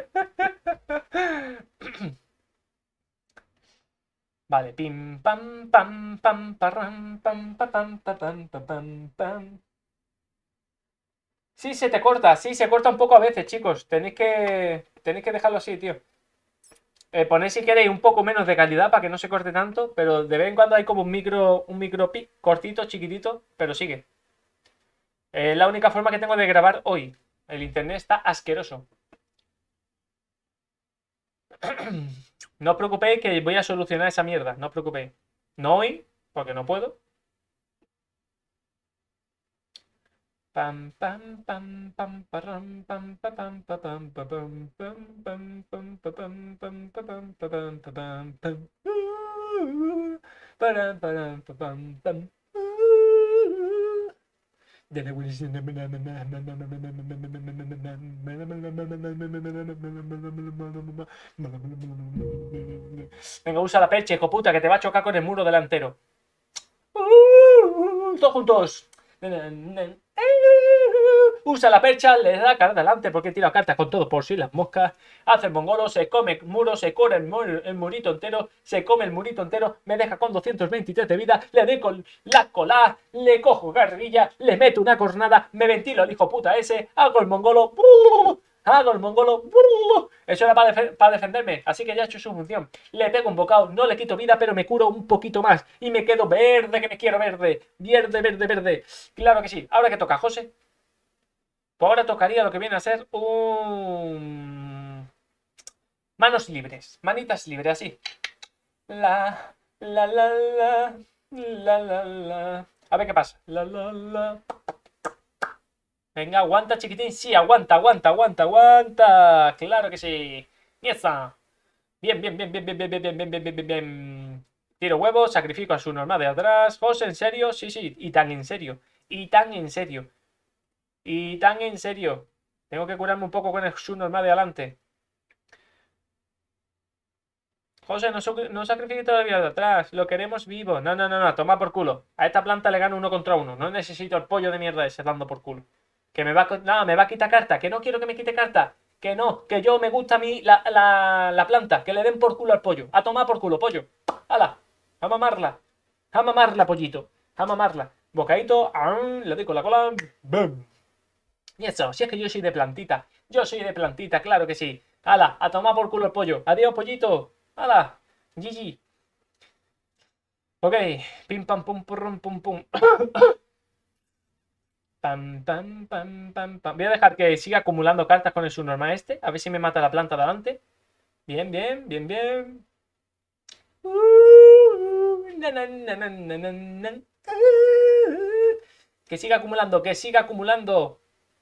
Vale, pim pam pam pam parram pam pam pam pam pam pam. Sí, se te corta. Sí, se corta un poco a veces, chicos. Tenéis que dejarlo así, tío. Ponéis si queréis un poco menos de calidad para que no se corte tanto, pero de vez en cuando hay como un micro pic cortito, chiquitito, pero sigue. Es la única forma que tengo de grabar hoy. El internet está asqueroso. No os preocupéis que voy a solucionar esa mierda, no os preocupéis. No hoy, porque no puedo. Pam pam pam pam pam pam pam pam pam pam pam pam pam pam pam pam pam pam pam. Venga, usa la percha, hijo puta, que te va a chocar con el muro delantero. Todos juntos. Usa la percha, le da cara adelante porque tira cartas con todo por si las moscas. Hace el mongolo, se come el muro, se corre el murito entero, se come el murito entero, me deja con 223 de vida, le doy con la cola, le cojo guerrilla, le meto una cornada, me ventilo al hijo puta ese, hago el mongolo, hago el mongolo, eso era para defenderme, así que ya he hecho su función. Le pego un bocado, no le quito vida, pero me curo un poquito más y me quedo verde, que me quiero verde, verde. Claro que sí. Ahora que toca, José. Pues ahora tocaría lo que viene a ser un... manos libres, manitas libres, así. La. A ver qué pasa. Venga, aguanta, chiquitín. Sí, aguanta. Claro que sí. ¡Niesa! Bien. Tiro huevos, sacrifico a su normal de atrás. José, ¿en serio? Sí. Y tan en serio. Tengo que curarme un poco con el su normal de adelante. José, no sacrifique todavía de atrás. Lo queremos vivo. No. Toma por culo. A esta planta le gano 1 contra 1. No necesito el pollo de mierda ese dando por culo. Que me va a quitar carta. Que no quiero que me quite carta. Que no. Que yo me gusta a mí la planta. Que le den por culo al pollo. A tomar por culo, pollo. ¡Hala! A mamarla. A mamarla, pollito. A mamarla. Bocadito. Le doy con la cola. ¡Bum! Y eso, si es que yo soy de plantita. Yo soy de plantita, claro que sí. ¡Hala! A tomar por culo el pollo. Adiós, pollito. ¡Hala! GG. Ok. Pim pam pum pum pum. Pam. Voy a dejar que siga acumulando cartas con el subnormal este. A ver si me mata la planta de adelante. Bien. Que siga acumulando.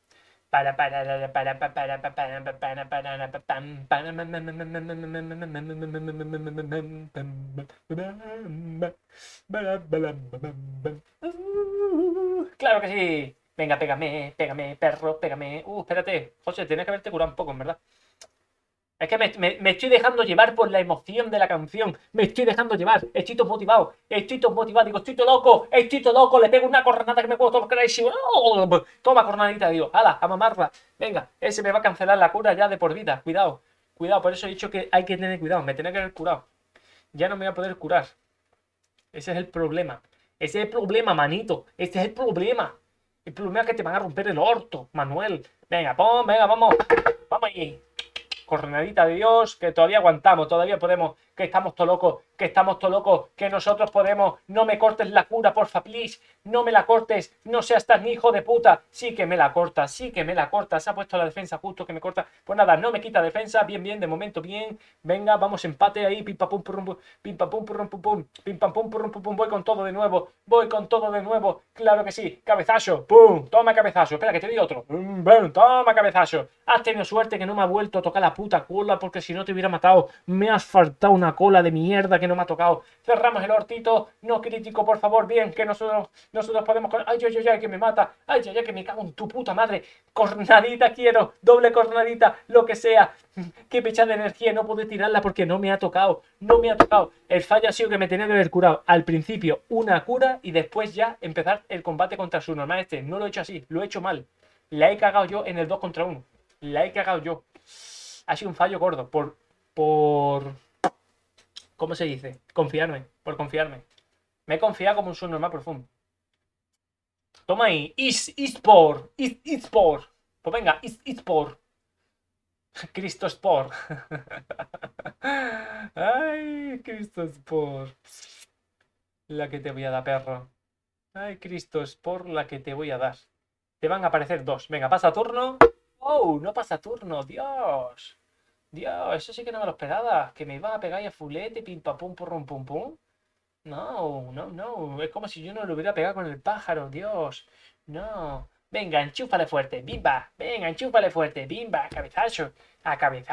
Claro que sí. Venga, pégame, perro, pégame. Espérate, José, tienes que haberte curado un poco, en verdad. Es que me estoy dejando llevar por la emoción de la canción. Me estoy dejando llevar. Estoy todo motivado. Digo, estoy todo loco. Le pego una cornada que me puedo tocar ahí. Toma cornadita, digo. ¡Hala! A mamarla. Venga, ese me va a cancelar la cura ya de por vida. Cuidado. Por eso he dicho que hay que tener cuidado. Me tenía que haber curado. Ya no me voy a poder curar. Ese es el problema. Ese es el problema, manito. Este es el problema. El problema es que te van a romper el orto, Manuel. Venga, vamos. Vamos ahí. Cornadita de Dios, que todavía aguantamos, todavía podemos, que estamos todo locos, que nosotros podemos. No me cortes la cura, porfa, please, no me la cortes, no seas tan hijo de puta. Sí que me la corta, se ha puesto la defensa justo que me corta. Pues nada, no me quita defensa, bien, de momento bien. Venga, vamos, empate ahí, pim pam pum pum, voy con todo de nuevo, claro que sí, cabezazo, pum, toma cabezazo, espera que te doy otro, toma cabezazo. Has tenido suerte que no me ha vuelto a tocar la puta cola, porque si no te hubiera matado. Me has faltado una cola de mierda que no me ha tocado. Cerramos el hortito, no crítico, por favor, bien, que nosotros podemos... Ay, que me mata, ay, que me cago en tu puta madre. Cornadita quiero, doble cornadita, lo que sea. Qué pecha de energía, no puedo tirarla porque no me ha tocado. El fallo ha sido que me tenía que haber curado al principio una cura y después ya empezar el combate contra su normal este. No lo he hecho así, lo he hecho mal. La he cagado yo en el 2 contra 1. La he cagado yo. Ha sido un fallo gordo por ¿cómo se dice? Por confiarme. Me he confiado como un subnormal profundo. Toma ahí. Ispor. Pues venga, Ispor. Cristospor. Ay, Cristospor. La que te voy a dar, perro. Ay, Cristospor, la que te voy a dar. Te van a aparecer 2. Venga, pasa turno. Oh, no pasa turno, Dios. Eso sí que no me lo esperaba. Que me iba a pegar y a fulete, pim pam pum pum. No. Es como si yo no lo hubiera pegado con el pájaro, Dios. No. Venga, enchúfale fuerte, bimba. Venga, enchúfale fuerte, bimba. Cabezazo. A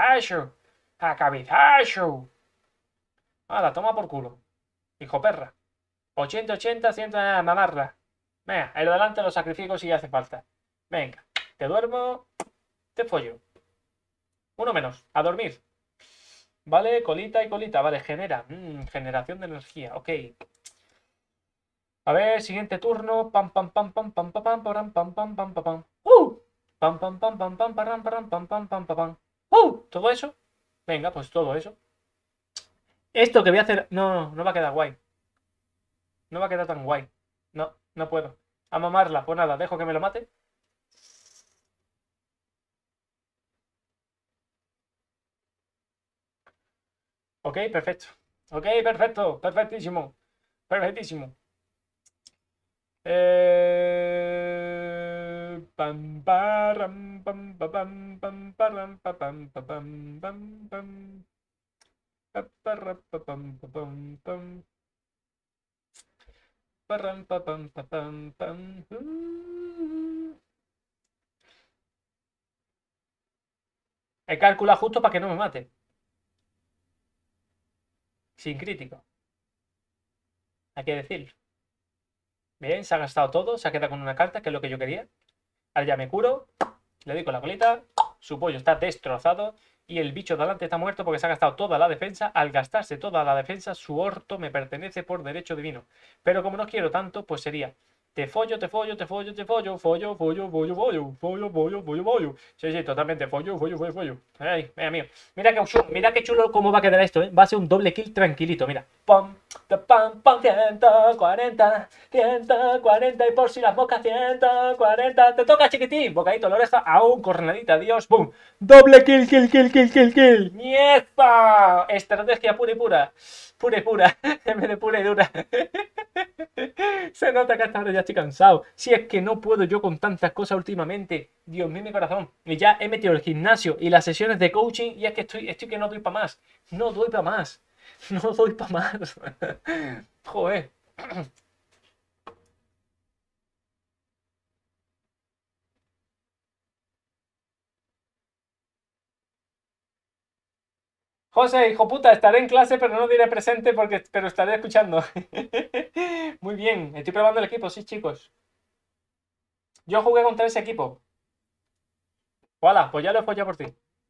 cabezazo. Hala, toma por culo. Hijo perra. 80, 100, mamarla. Venga, el delante lo sacrifico si hace falta. Venga, te duermo. Te follo. Uno menos, a dormir. Vale, colita y colita. Vale, generación de energía. Ok. A ver, siguiente turno. Pam. Pam, pam, pam, pam, pam, pam, pam, pam, pam, pam, pam, pam. ¿Todo eso? Venga, pues todo eso. Esto que voy a hacer... No, no va a quedar guay. No va a quedar tan guay. No, no puedo. A mamarla, pues nada, dejo que me lo mate. Ok, perfecto. Ok, perfecto. Perfectísimo. Perfectísimo. Pam, param, pam, pa, pam, pam, param, pa, pam, pa, pam, pam, pam. Pa, parra, pa, pam, pa, pam, pam. Parram, pa, pam, pa, pam, pam. He calculado justo para que no me mate. Sin crítico. Hay que decirlo. Bien, se ha gastado todo. Se ha quedado con una carta, que es lo que yo quería. Ahora ya me curo. Le doy con la colita. Su pollo está destrozado. Y el bicho de delante está muerto porque se ha gastado toda la defensa. Al gastarse toda la defensa, su orto me pertenece por derecho divino. Pero como no quiero tanto, pues sería: te follo, te follo, te follo, te follo, follo, follo, follo, follo, follo, follo, follo, follo. Sí, sí, totalmente, follo, follo, follo, follo. Ay, mira mío. Mira qué chulo cómo va a quedar esto, ¿eh? Va a ser un doble kill tranquilito, mira. Pam, pam, pam, 140, 140 y por si las moscas 140. Te toca, chiquitín. Bocadito en la oreja, aún cornadita, adiós, boom. Doble kill, kill, kill, kill, kill, kill. ¡Mierda! Estrategia pura y pura. Pura y pura. En vez de pura y dura. Se nota que hasta ahora ya estoy cansado. Si es que no puedo yo con tantas cosas últimamente. Dios mío, mi corazón. Y ya he metido el gimnasio y las sesiones de coaching y es que estoy que no doy para más. No doy para más. No doy para más. Joder. José, hijo puta, estaré en clase, pero no diré presente pero estaré escuchando. Muy bien, estoy probando el equipo, sí, chicos. Yo jugué contra ese equipo. Hola, pues ya lo he follado por ti.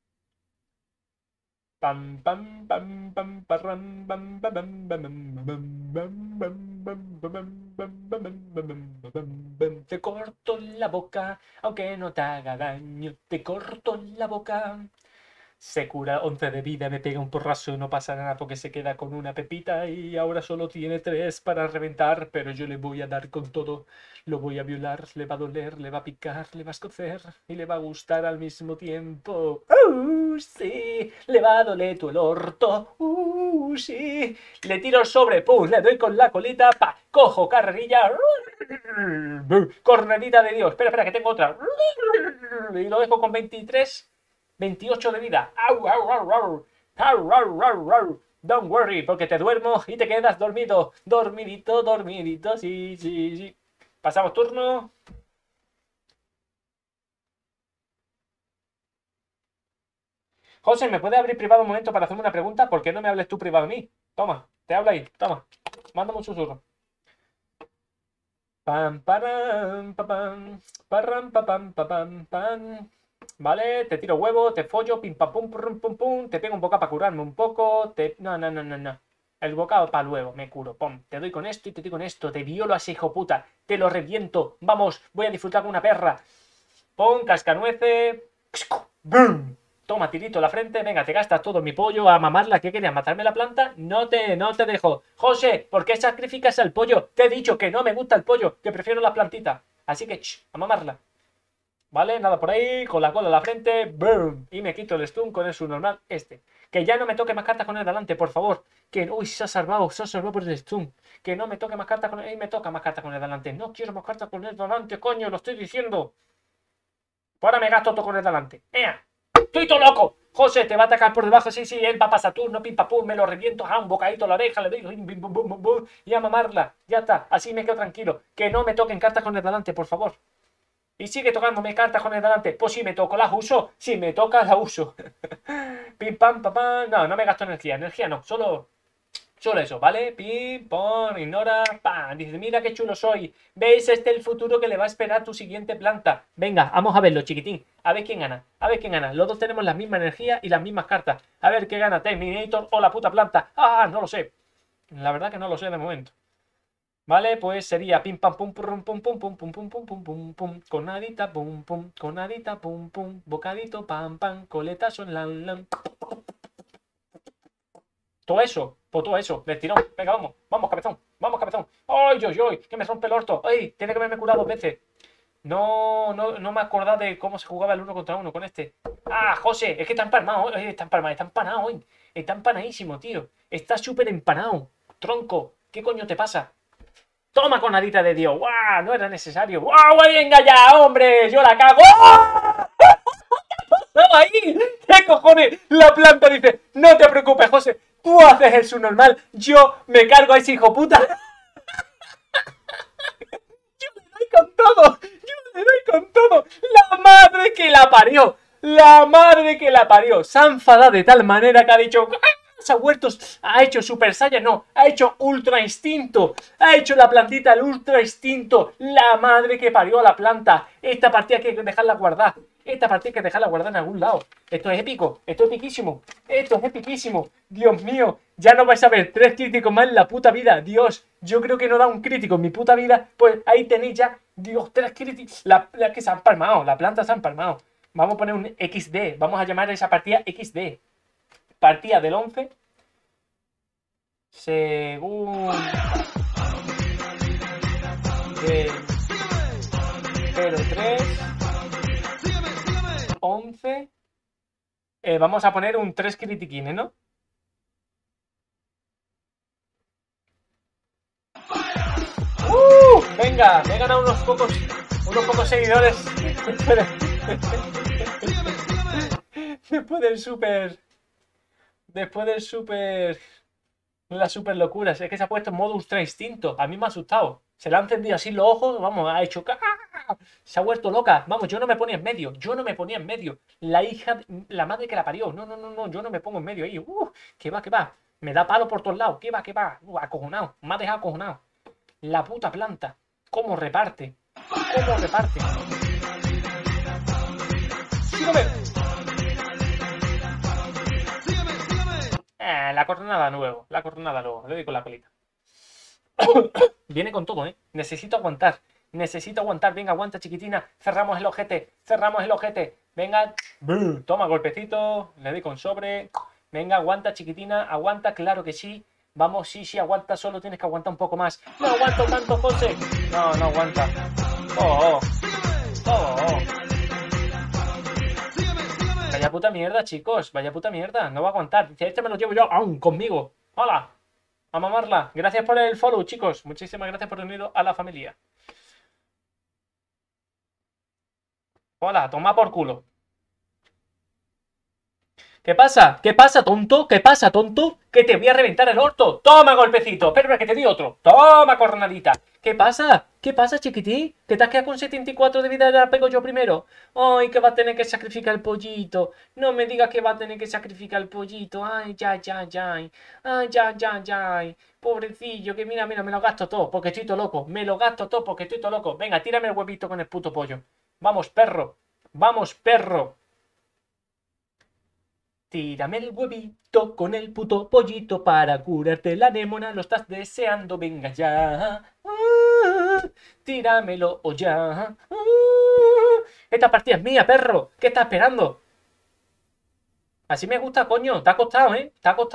Pam, pam, pam, pam, parram, pam, pam, pam, pam, pam, pam, pam, pam, pam, pam, pam. Te corto la boca, aunque no te haga daño. Te corto la boca. Se cura 11 de vida, me pega un porrazo y no pasa nada porque se queda con una pepita y ahora solo tiene 3 para reventar, pero yo le voy a dar con todo. Lo voy a violar, le va a doler, le va a picar, le va a escocer y le va a gustar al mismo tiempo. Sí! Le va a doler tu el orto. Sí! Le tiro el sobre, pum, le doy con la colita, pa, cojo carrerilla. Cornerita de Dios. Espera, que tengo otra. Y lo dejo con 23. 28 de vida. Au, au, au, au. Au, au, au, au. Don't worry, porque te duermo y te quedas dormido. Dormidito, dormidito, sí, sí, sí. Pasamos turno. José, ¿me puedes abrir privado un momento para hacerme una pregunta? ¿Por qué no me hables tú privado a mí? Toma, te habla ahí, toma. Mándame un susurro. Pam, param, pam, pam, pam, pam, pam. ¿Vale? Te tiro huevo, te follo, pim pam pum, pum, pum, pum, te pego un bocado para curarme un poco, No, no, no, no, no. El bocado para luego, me curo, pum. Te doy con esto y te doy con esto, te violo a ese hijo puta, te lo reviento, vamos, voy a disfrutar con una perra. Pum, cascanueces. ¡Bum! Toma, tirito a la frente, venga, te gastas todo mi pollo a mamarla. ¿Qué querías? ¿Matarme la planta? No te dejo. José, ¿por qué sacrificas al pollo? Te he dicho que no me gusta el pollo, que prefiero las plantitas. Así que, a mamarla. ¿Vale? Nada por ahí, con la cola a la frente, ¡boom! Y me quito el stun con el subnormal este. Que ya no me toque más cartas con el delante, por favor. Que, uy, se ha salvado por el stun. Que no me toque más cartas con el... me toca más cartas con el delante. No quiero más cartas con el delante, coño, lo estoy diciendo. Ahora me gasto todo con el delante. ¡Ea! ¡Estoy todo loco! José, te va a atacar por debajo, sí, él va para Saturno, pim pam me lo reviento, un bocadito a la oreja, le doy bim, bum, bum, bum, y a mamarla. Ya está, así me quedo tranquilo. Que no me toquen cartas con el delante, por favor. Y sigue tocándome cartas con el delante. Pues si me toco, las uso. Si me toca, las uso. Pim, pam, pam, pam. No, no me gasto energía. Energía no. Solo eso, ¿vale? Pim, pam, ignora, pam. Dice, mira qué chulo soy. ¿Veis? Este es el futuro que le va a esperar tu siguiente planta. Venga, vamos a verlo, chiquitín. A ver quién gana. A ver quién gana. Los dos tenemos la misma energía y las mismas cartas. A ver qué gana Terminator o la puta planta. Ah, no lo sé. La verdad que no lo sé de momento. Vale, pues sería pim pam pum pum pum pum pum pum pum pum pum pum pum, conadita pum pum, conadita pum pum, bocadito pam pam, coletazo en lan. Todo eso, por todo eso, del tirón. Venga, vamos, vamos, cabezón, vamos, cabezón. ¡Ay, ay, ay! Que me rompe el orto. ¡Ay! Tiene que haberme curado 2 veces. No me acordaba de cómo se jugaba el 1 contra 1 con este. ¡Ah, José! Es que está empalmado, está empalmado, está empanado hoy. Está empanadísimo, tío. Está súper empanado. Tronco, ¿qué coño te pasa? Toma conadita de Dios. ¡Guau! No era necesario. ¡Guau! ¡Venga ya, hombre! ¡Yo la cago! ¡Ah! Ahí. ¿Qué cojones? La planta dice, no te preocupes, José, tú haces el subnormal, yo me cargo a ese hijo puta. Yo le doy con todo, yo le doy con todo. La madre que la parió, la madre que la parió. Se ha enfadado de tal manera que ha dicho... Se ha vuelto, ha hecho Super Saiyan, no, ha hecho Ultra Instinto, ha hecho la plantita el Ultra Instinto, la madre que parió a la planta. Esta partida hay que dejarla guardada, esta partida hay que dejarla guardada en algún lado. Esto es épico, esto es epiquísimo, esto es epiquísimo. Dios mío, ya no vais a ver 3 críticos más en la puta vida. Dios, yo creo que no da un crítico en mi puta vida. Pues ahí tenéis ya, Dios, 3 críticos. La que se han palmado, la planta se han palmado. Vamos a poner un XD, vamos a llamar a esa partida XD. Partida del 11 según del 03 11 vamos a poner un 3 critiquines, ¿no? Venga, me he ganado unos pocos seguidores después del super las super locuras. Es que se ha puesto en modo ultra instinto. A mí me ha asustado. Se le han encendido así los ojos. Vamos, ha hecho... Se ha vuelto loca. Vamos, yo no me ponía en medio. Yo no me ponía en medio. La hija... La madre que la parió. No. Yo no me pongo en medio ahí. Que va. Me da palo por todos lados. Que va. Acojonado. Me ha dejado acojonado. La puta planta. ¿Cómo reparte? ¡Sígame! La coronada luego. Le doy con la colita. Viene con todo, ¿eh? Necesito aguantar. Venga, aguanta, chiquitina. Cerramos el ojete. Venga. Toma, golpecito. Le doy con sobre. Venga, aguanta, chiquitina. Aguanta, claro que sí. Vamos, sí, aguanta. Solo tienes que aguantar un poco más. No aguanto tanto, José. No aguanta. Vaya puta mierda, chicos. Vaya puta mierda. No va a aguantar. Dice, este me lo llevo yo aún conmigo. ¡Hola! A mamarla. Gracias por el follow, chicos. Muchísimas gracias por unir a la familia. Hola, toma por culo. ¿Qué pasa? Tonto? Que te voy a reventar el orto. Toma, golpecito. Espera, que te di otro. Toma, cornadita. ¿Qué pasa, chiquitín? ¿Que te has quedado con 74 de vida y la pego yo primero? Ay, que va a tener que sacrificar el pollito. No me digas que va a tener que sacrificar el pollito. Ay, ya. Pobrecillo, que mira, me lo gasto todo porque estoy todo loco. Venga, tírame el huevito con el puto pollo. Vamos, perro. Tírame el huevito con el puto pollito para curarte la anémona. Lo estás deseando, venga ya. Tíramelo o ya. Esta partida es mía, perro. ¿Qué estás esperando? Así me gusta, coño. Te ha costado, ¿eh?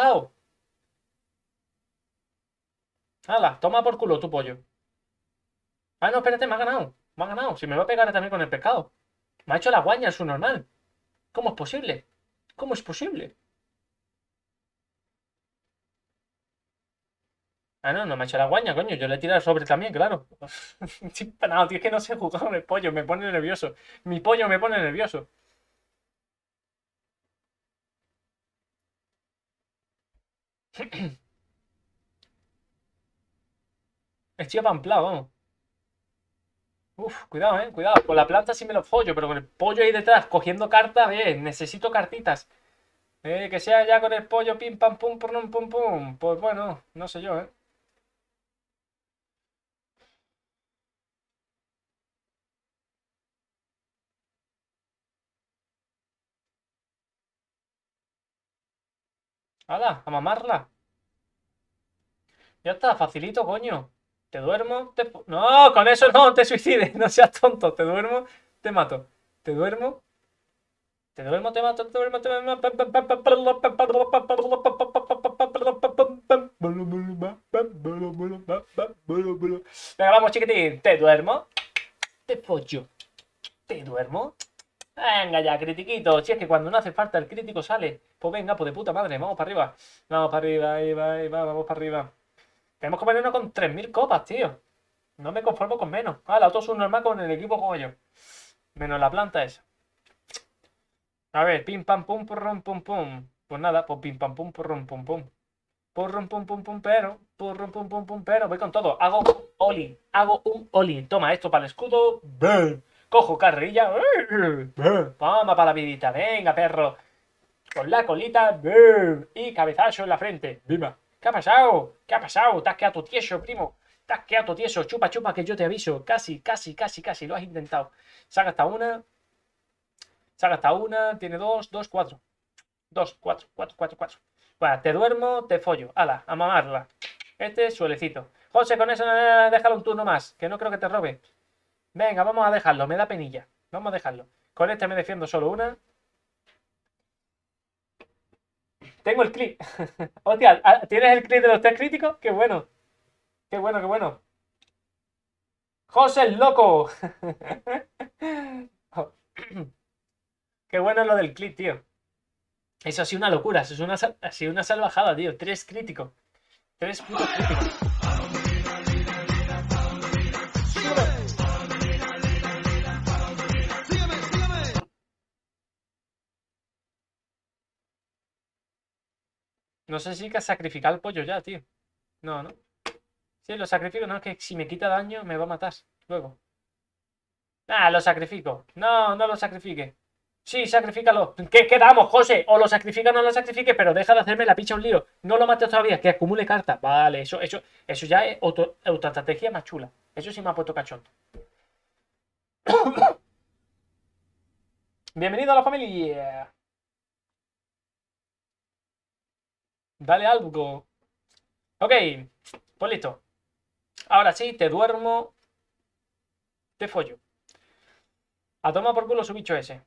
Hala, toma por culo tu pollo. Ah, no, espérate, me ha ganado. Si me va a pegar también con el pescado. Me ha hecho la guaña, su normal. ¿Cómo es posible? Ah, no me ha hecho la guaña, coño. Yo le he tirado el sobre también, claro. No, tío, es que no sé jugar con el pollo. Me pone nervioso. Mi pollo me pone nervioso. Estoy apamplado, vamos. Uf, cuidado, cuidado. Con la planta sí me lo follo, pero con el pollo ahí detrás, cogiendo cartas, necesito cartitas. Que sea ya con el pollo, pim, pam, pum, pum. Pues bueno, no sé yo, ¡Hala! A mamarla. Ya está, facilito, coño. Te duermo, No, con eso no te suicides, no seas tonto. Te duermo, te mato. Te duermo. Te duermo, te mato, te duermo, te mato. Venga, vamos, chiquitín. Te duermo. Te follo. Te duermo. Venga ya, critiquito. Si es que cuando no hace falta el crítico sale. Pues venga, pues de puta madre. Vamos para arriba. Vamos para arriba, ahí va, vamos para arriba. Tenemos que ponernos con 3000 copas, tío. No me conformo con menos. Ah, la auto subnormal con el equipo como yo. Menos la planta esa. A ver, pim pam pum pum pum pum. Pues nada, pues pim pam pum pum pum pum. Purrum pum pum pum pero. Purrum pum pum pum pero. Voy con todo. Hago un all-in. Hago un all-in. Toma esto para el escudo. ¡Bam! Cojo carrilla. ¡Bam! Toma para la vidita. Venga, perro. Con la colita. ¡Bam! Y cabezazo en la frente. ¡Viva! ¿Qué ha pasado? ¿Qué ha pasado? Te has quedado tieso, primo. Te has quedado tieso. Chupa, chupa, que yo te aviso. Casi, casi, casi, casi. Lo has intentado. Saca hasta una. Saca hasta una. Tiene dos, dos, cuatro. Dos, cuatro, cuatro, cuatro, cuatro. Bueno, te duermo, te follo. Ala, a mamarla. Este es suelecito. José, con eso déjalo un turno más. Que no creo que te robe. Venga, vamos a dejarlo. Me da penilla. Vamos a dejarlo. Con este me defiendo solo una. Tengo el clip. Hostia, ¿tienes el clip de los test críticos? Qué bueno. Qué bueno, qué bueno. José el loco. Qué bueno es lo del clip, tío. Eso ha sido una locura. Eso ha sido una salvajada, tío. 3 críticos. 3 putos críticos. No sé si hay que sacrificar el pollo ya, tío. No, no. Sí, lo sacrifico. No, es que si me quita daño me va a matar luego. Ah, lo sacrifico. No, no lo sacrifique. Sí, sacrifícalo. ¿Qué quedamos, José? O lo sacrifica o no lo sacrifique, pero deja de hacerme la picha un lío. No lo mates todavía, que acumule cartas. Vale, eso ya es otra estrategia más chula. Eso sí me ha puesto cachondo. Bienvenido a la familia. Dale algo. Ok, pues listo. Ahora sí, te duermo. Te follo. A tomar por culo su bicho ese.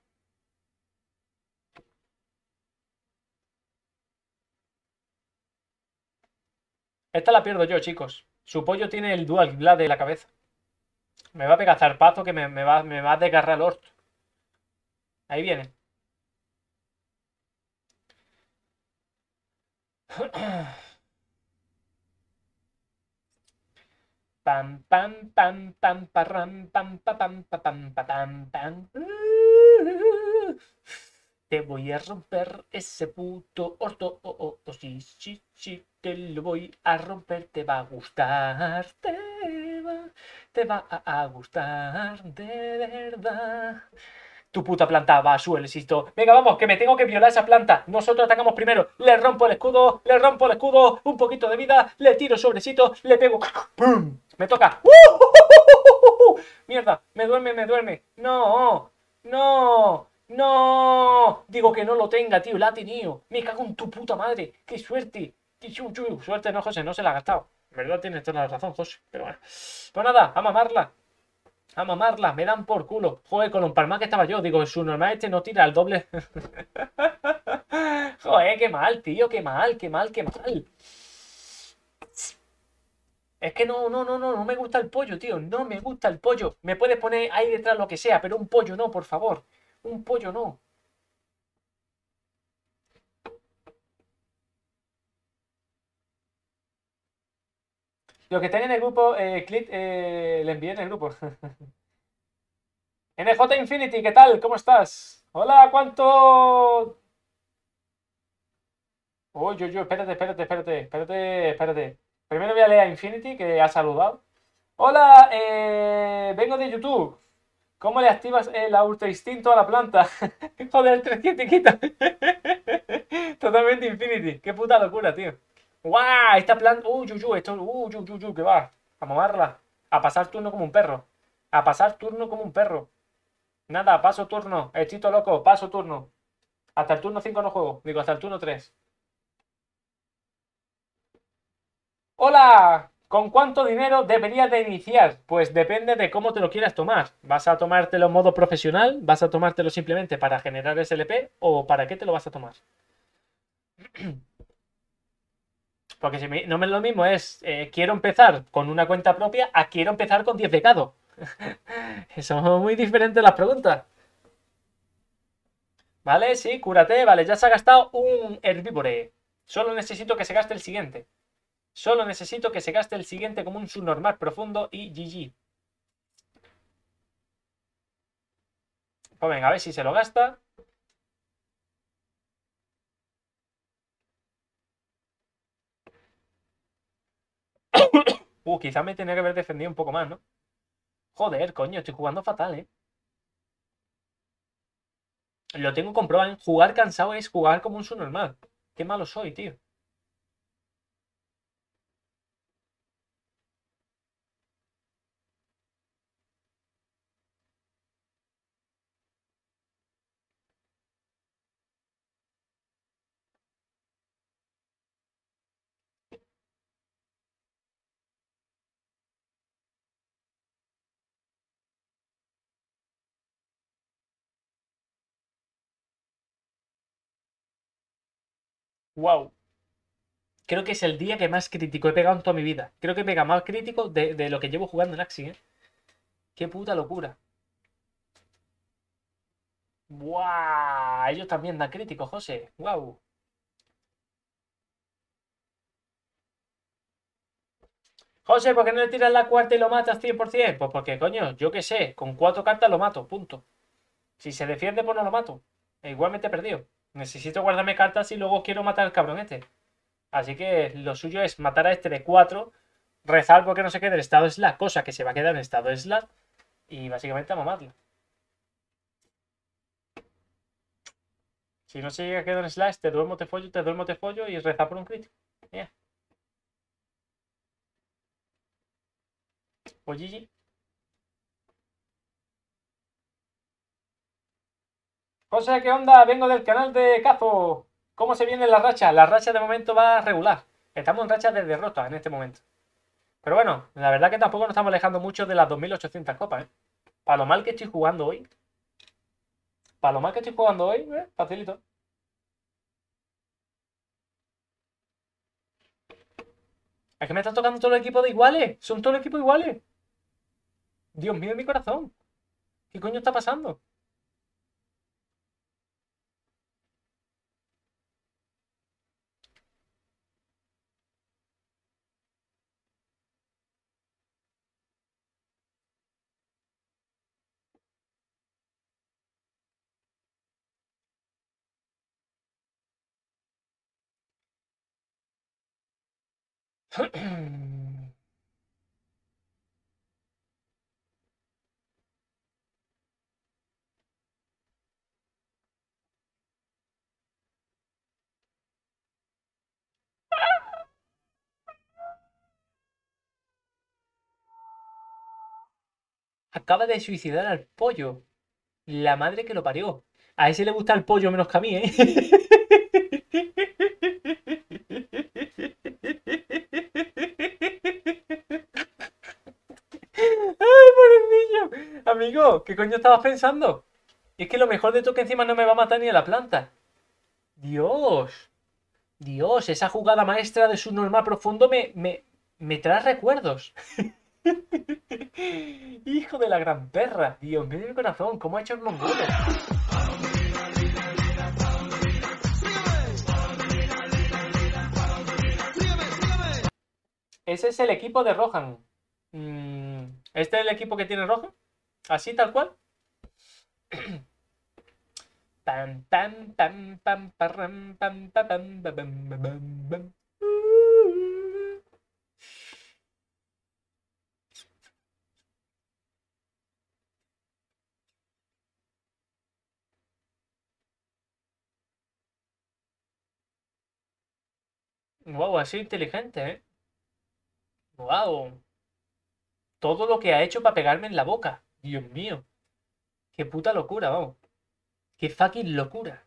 Esta la pierdo yo, chicos. Su pollo tiene el dual blade de la cabeza. Me va a pegar zarpazo que me va a desgarrar el orto. Ahí viene. Pam, pam, pam, pam, parram, pam, pam, pam, pam, pam, pam. Te voy a romper ese puto orto. Oh, oh, oh, sí, sí, sí, te lo voy a romper. Te va a gustar, te va a gustar de verdad. Tu puta planta va a suelcito. Venga, vamos, que me tengo que violar esa planta. Nosotros atacamos primero. Le rompo el escudo, le rompo el escudo. Un poquito de vida, le tiro sobrecito, le pego. ¡Pum! Me toca. Mierda, me duerme, me duerme. No, no, no. Digo que no lo tenga, tío. La ha tenido. Me cago en tu puta madre. Qué suerte. Suerte no, José, no se la ha gastado. En verdad tienes toda la razón, José. Pero bueno. Pues nada, a mamarla. A mamarla, me dan por culo. Joder, con lo empalmado que estaba yo. Digo, su normal este no tira el doble. Joder, qué mal, tío. Qué mal, qué mal, qué mal. Es que no me gusta el pollo, tío. No me gusta el pollo. Me puedes poner ahí detrás lo que sea, pero un pollo no, por favor. Un pollo no. Los que estén en el grupo, Clip, le envié en el grupo. NJ Infinity, ¿qué tal? ¿Cómo estás? Hola, ¿cuánto? Uy, espérate. Primero voy a leer a Infinity, que ha saludado. Hola, vengo de YouTube. ¿Cómo le activas el auto instinto a la planta? Joder, 300 quita. Totalmente Infinity. Qué puta locura, tío. ¡Guau! Esta planta. Que va. A mamarla. A pasar turno como un perro. A pasar turno como un perro. Nada, paso turno. Chito loco, paso turno. Hasta el turno 5 no juego. Digo, hasta el turno 3. Hola, ¿Con cuánto dinero deberías de iniciar? Pues depende de cómo te lo quieras tomar. ¿Vas a tomártelo en modo profesional? ¿Vas a tomártelo simplemente para generar SLP? ¿O para qué te lo vas a tomar? Porque si no me lo mismo es quiero empezar con una cuenta propia a quiero empezar con 10 becados. Son muy diferentes las preguntas. Vale, sí, cúrate. Vale, ya se ha gastado un herbívore. Solo necesito que se gaste el siguiente. Solo necesito que se gaste el siguiente como un subnormal profundo y GG. Pues venga, a ver si se lo gasta. Quizás me tenía que haber defendido un poco más, ¿no? Joder, coño, estoy jugando fatal, ¿eh? Lo tengo comprobado, ¿eh? Jugar cansado es jugar como un subnormal. Qué malo soy, tío. Wow. Creo que es el día que más crítico he pegado en toda mi vida. Creo que he pegado más crítico de lo que llevo jugando en Axie, ¿eh? Qué puta locura. ¡Buah! Ellos también dan críticos, José. ¡Wow! José, ¿por qué no le tiras la cuarta y lo matas 100%? Pues porque, coño, yo qué sé, con 4 cartas lo mato, punto. Si se defiende, pues no lo mato. E igualmente he perdido. Necesito guardarme cartas y luego quiero matar al cabrón este. Así que lo suyo es matar a este de 4, rezar porque no se quede en estado slot, cosa que se va a quedar en estado slot, y básicamente a mamarlo. Si no se llega a quedar en slash, te duermo, te follo y rezar por un crítico. Yeah. Pues GG. José, ¿qué onda? Vengo del canal de Cazo. ¿Cómo se viene la racha? La racha de momento va regular. Estamos en racha de derrota en este momento. Pero bueno, la verdad que tampoco nos estamos alejando mucho de las 2800 copas, ¿eh? Para lo mal que estoy jugando hoy. Para lo mal que estoy jugando hoy, facilito. Es que me están tocando todo el equipo de iguales. Son todo el equipo iguales. Dios mío, mi corazón. ¿Qué coño está pasando? Acaba de suicidar al pollo. La madre que lo parió. A ese le gusta el pollo menos que a mí, ¿eh? ¡Ay, pobrecillo! Amigo, ¿qué coño estabas pensando? Es que lo mejor de todo es que encima no me va a matar ni a la planta. Dios. Dios, esa jugada maestra de su normal profundo me trae recuerdos. Hijo de la gran perra. Dios mío de mi corazón, ¿cómo ha hecho el mongolo? Ese es el equipo de Rohan. ¿Este es el equipo que tiene Rohan? ¿Así tal cual? Pam, pam, pam, pam, parram, pam, pam, pam, pam, pam, pam, pam. Wow, ha sido inteligente, ¿eh? Wow. Todo lo que ha hecho para pegarme en la boca. Dios mío. Qué puta locura, vamos. Qué fucking locura.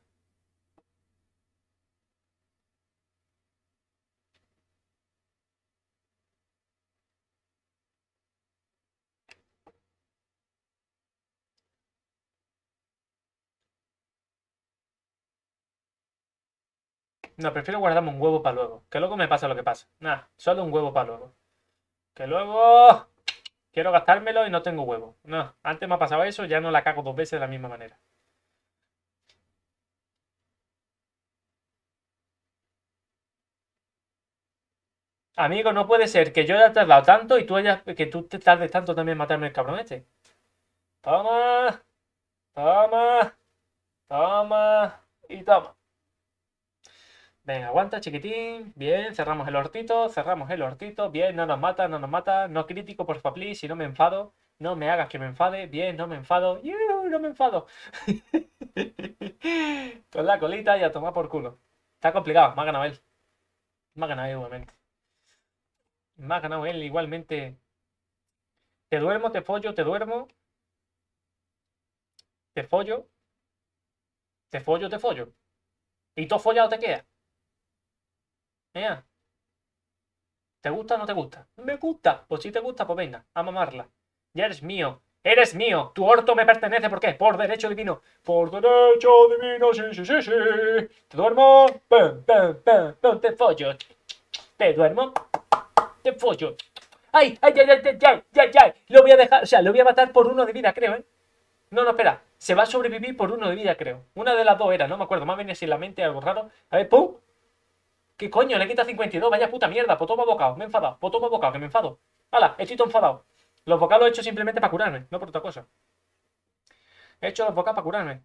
No, prefiero guardarme un huevo para luego. Que luego me pasa lo que pasa. Nada, solo un huevo para luego. Que luego quiero gastármelo y no tengo huevo. No, antes me ha pasado eso, ya no la cago 2 veces de la misma manera. Amigo, no puede ser que yo haya tardado tanto y que tú te tardes tanto también en matarme el cabrón este. Toma, toma, toma y toma. Venga, aguanta, chiquitín. Bien, cerramos el hortito, cerramos el hortito. Bien, no nos mata, no nos mata. No crítico, por favor, please, si no me enfado. No me hagas que me enfade. Bien, no me enfado. No me enfado. Con la colita y a tomar por culo. Está complicado, me ha ganado él. Me ha ganado él igualmente. Me ha ganado él igualmente. Te duermo, te follo, te duermo. Te follo, te follo, te follo. Y todo follado te queda. Mira, ¿te gusta o no te gusta? Me gusta. Pues si te gusta, pues venga, a mamarla. Ya eres mío. Eres mío. Tu orto me pertenece. ¿Por qué? Por derecho divino. Por derecho divino, sí, sí, sí, sí. Te duermo. Pum, pum, pum, pum, te follo. Te duermo. Te follo. ¡Ay! ¡Ay, ay, ay, ay, ay, ay, ay! Lo voy a dejar, o sea, lo voy a matar por 1 de vida, creo, ¿eh? No, no, espera. Se va a sobrevivir por 1 de vida, creo. Una de las dos era, no me acuerdo. Más venía así en la mente algo raro. A ver, ¡pum! ¿Qué coño? Le quita 52. Vaya puta mierda. Pues toma bocado. Me he enfadado. Pues toma bocado, que me enfado. ¡Hala! Estoy todo enfadado. Los bocados los he hecho simplemente para curarme, no por otra cosa. He hecho los bocados para curarme.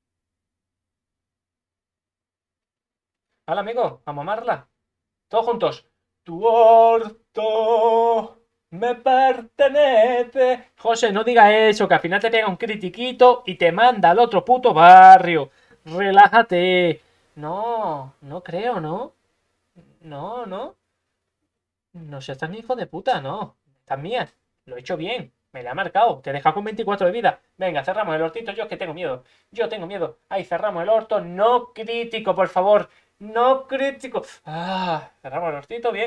¡Hala, amigo! A mamarla. Todos juntos. Tu orto me pertenece. José, no digas eso, que al final te pega un critiquito y te manda al otro puto barrio. Relájate. No, no creo, ¿no? No, no. No seas tan hijo de puta, no. Estás mía. Lo he hecho bien. Me la ha marcado. Te deja con 24 de vida. Venga, cerramos el hortito. Yo es que tengo miedo. Yo tengo miedo. Ahí cerramos el horto. No crítico, por favor. No crítico. Ah, cerramos el hortito. Bien.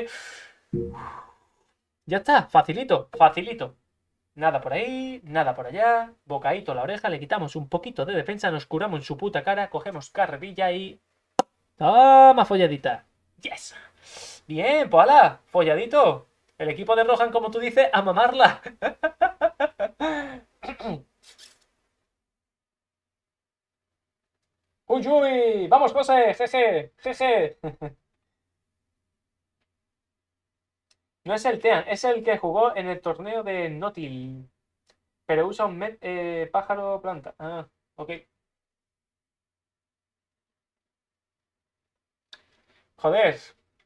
Ya está. Facilito. Facilito. Nada por ahí. Nada por allá. Bocadito a la oreja. Le quitamos un poquito de defensa. Nos curamos en su puta cara. Cogemos carrerilla y... Toma, folladita. Yes. Bien, pues ala, folladito. El equipo de Rohan, como tú dices, a mamarla. Uy, uy, vamos, José, jeje, jeje. No es el Tean, es el que jugó en el torneo de Notil. Pero usa un pájaro planta. Ah, ok. Joder.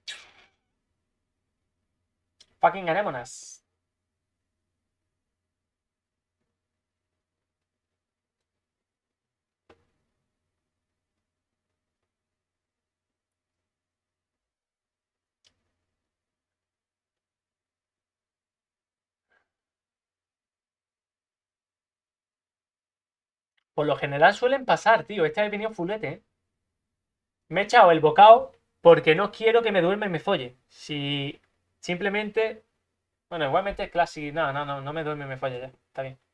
Fucking anémonas. Por lo general suelen pasar, tío. Este ha venido fulete, ¿eh? Me he echado el bocado porque no quiero que me duerme y me folle. Si simplemente... Bueno, igualmente Classic... No, no, no, no me duerme y me folle ya. Está bien.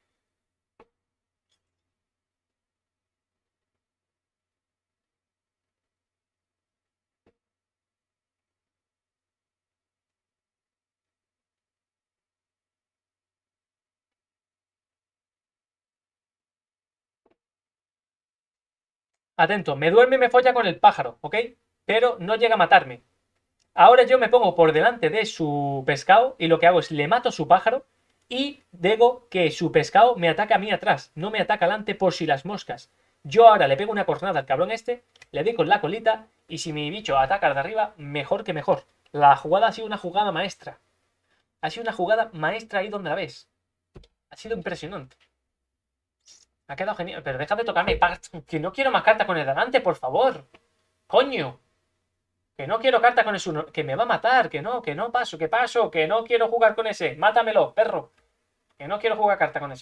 Atento, me duerme y me folla con el pájaro, ¿ok? Pero no llega a matarme. Ahora yo me pongo por delante de su pescado y lo que hago es le mato su pájaro y digo que su pescado me ataca a mí atrás, no me ataca adelante por si las moscas. Yo ahora le pego una cornada al cabrón este, le doy con la colita y si mi bicho ataca de arriba, mejor que mejor. La jugada ha sido una jugada maestra. Ha sido una jugada maestra ahí donde la ves. Ha sido impresionante. Me ha quedado genial. Pero deja de tocarme. Que no quiero más cartas con el delante, por favor. Coño. Que no quiero cartas con eso. Que me va a matar. Que no paso. Que paso. Que no quiero jugar con ese. Mátamelo, perro. Que no quiero jugar carta con ese.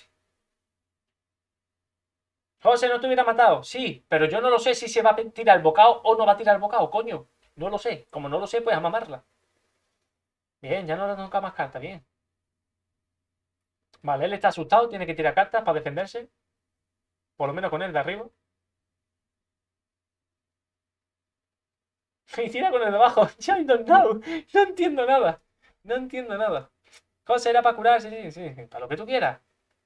José no te hubiera matado. Sí, pero yo no lo sé si se va a tirar el bocado o no va a tirar el bocado, coño. No lo sé. Como no lo sé, pues a mamarla. Bien, ya no le toca más cartas. Bien. Vale, él está asustado. Tiene que tirar cartas para defenderse. Por lo menos con él de arriba. Y tira con el de abajo. I don't know. No entiendo nada. No entiendo nada. José, era para curar, sí, sí, sí. Para lo que tú quieras.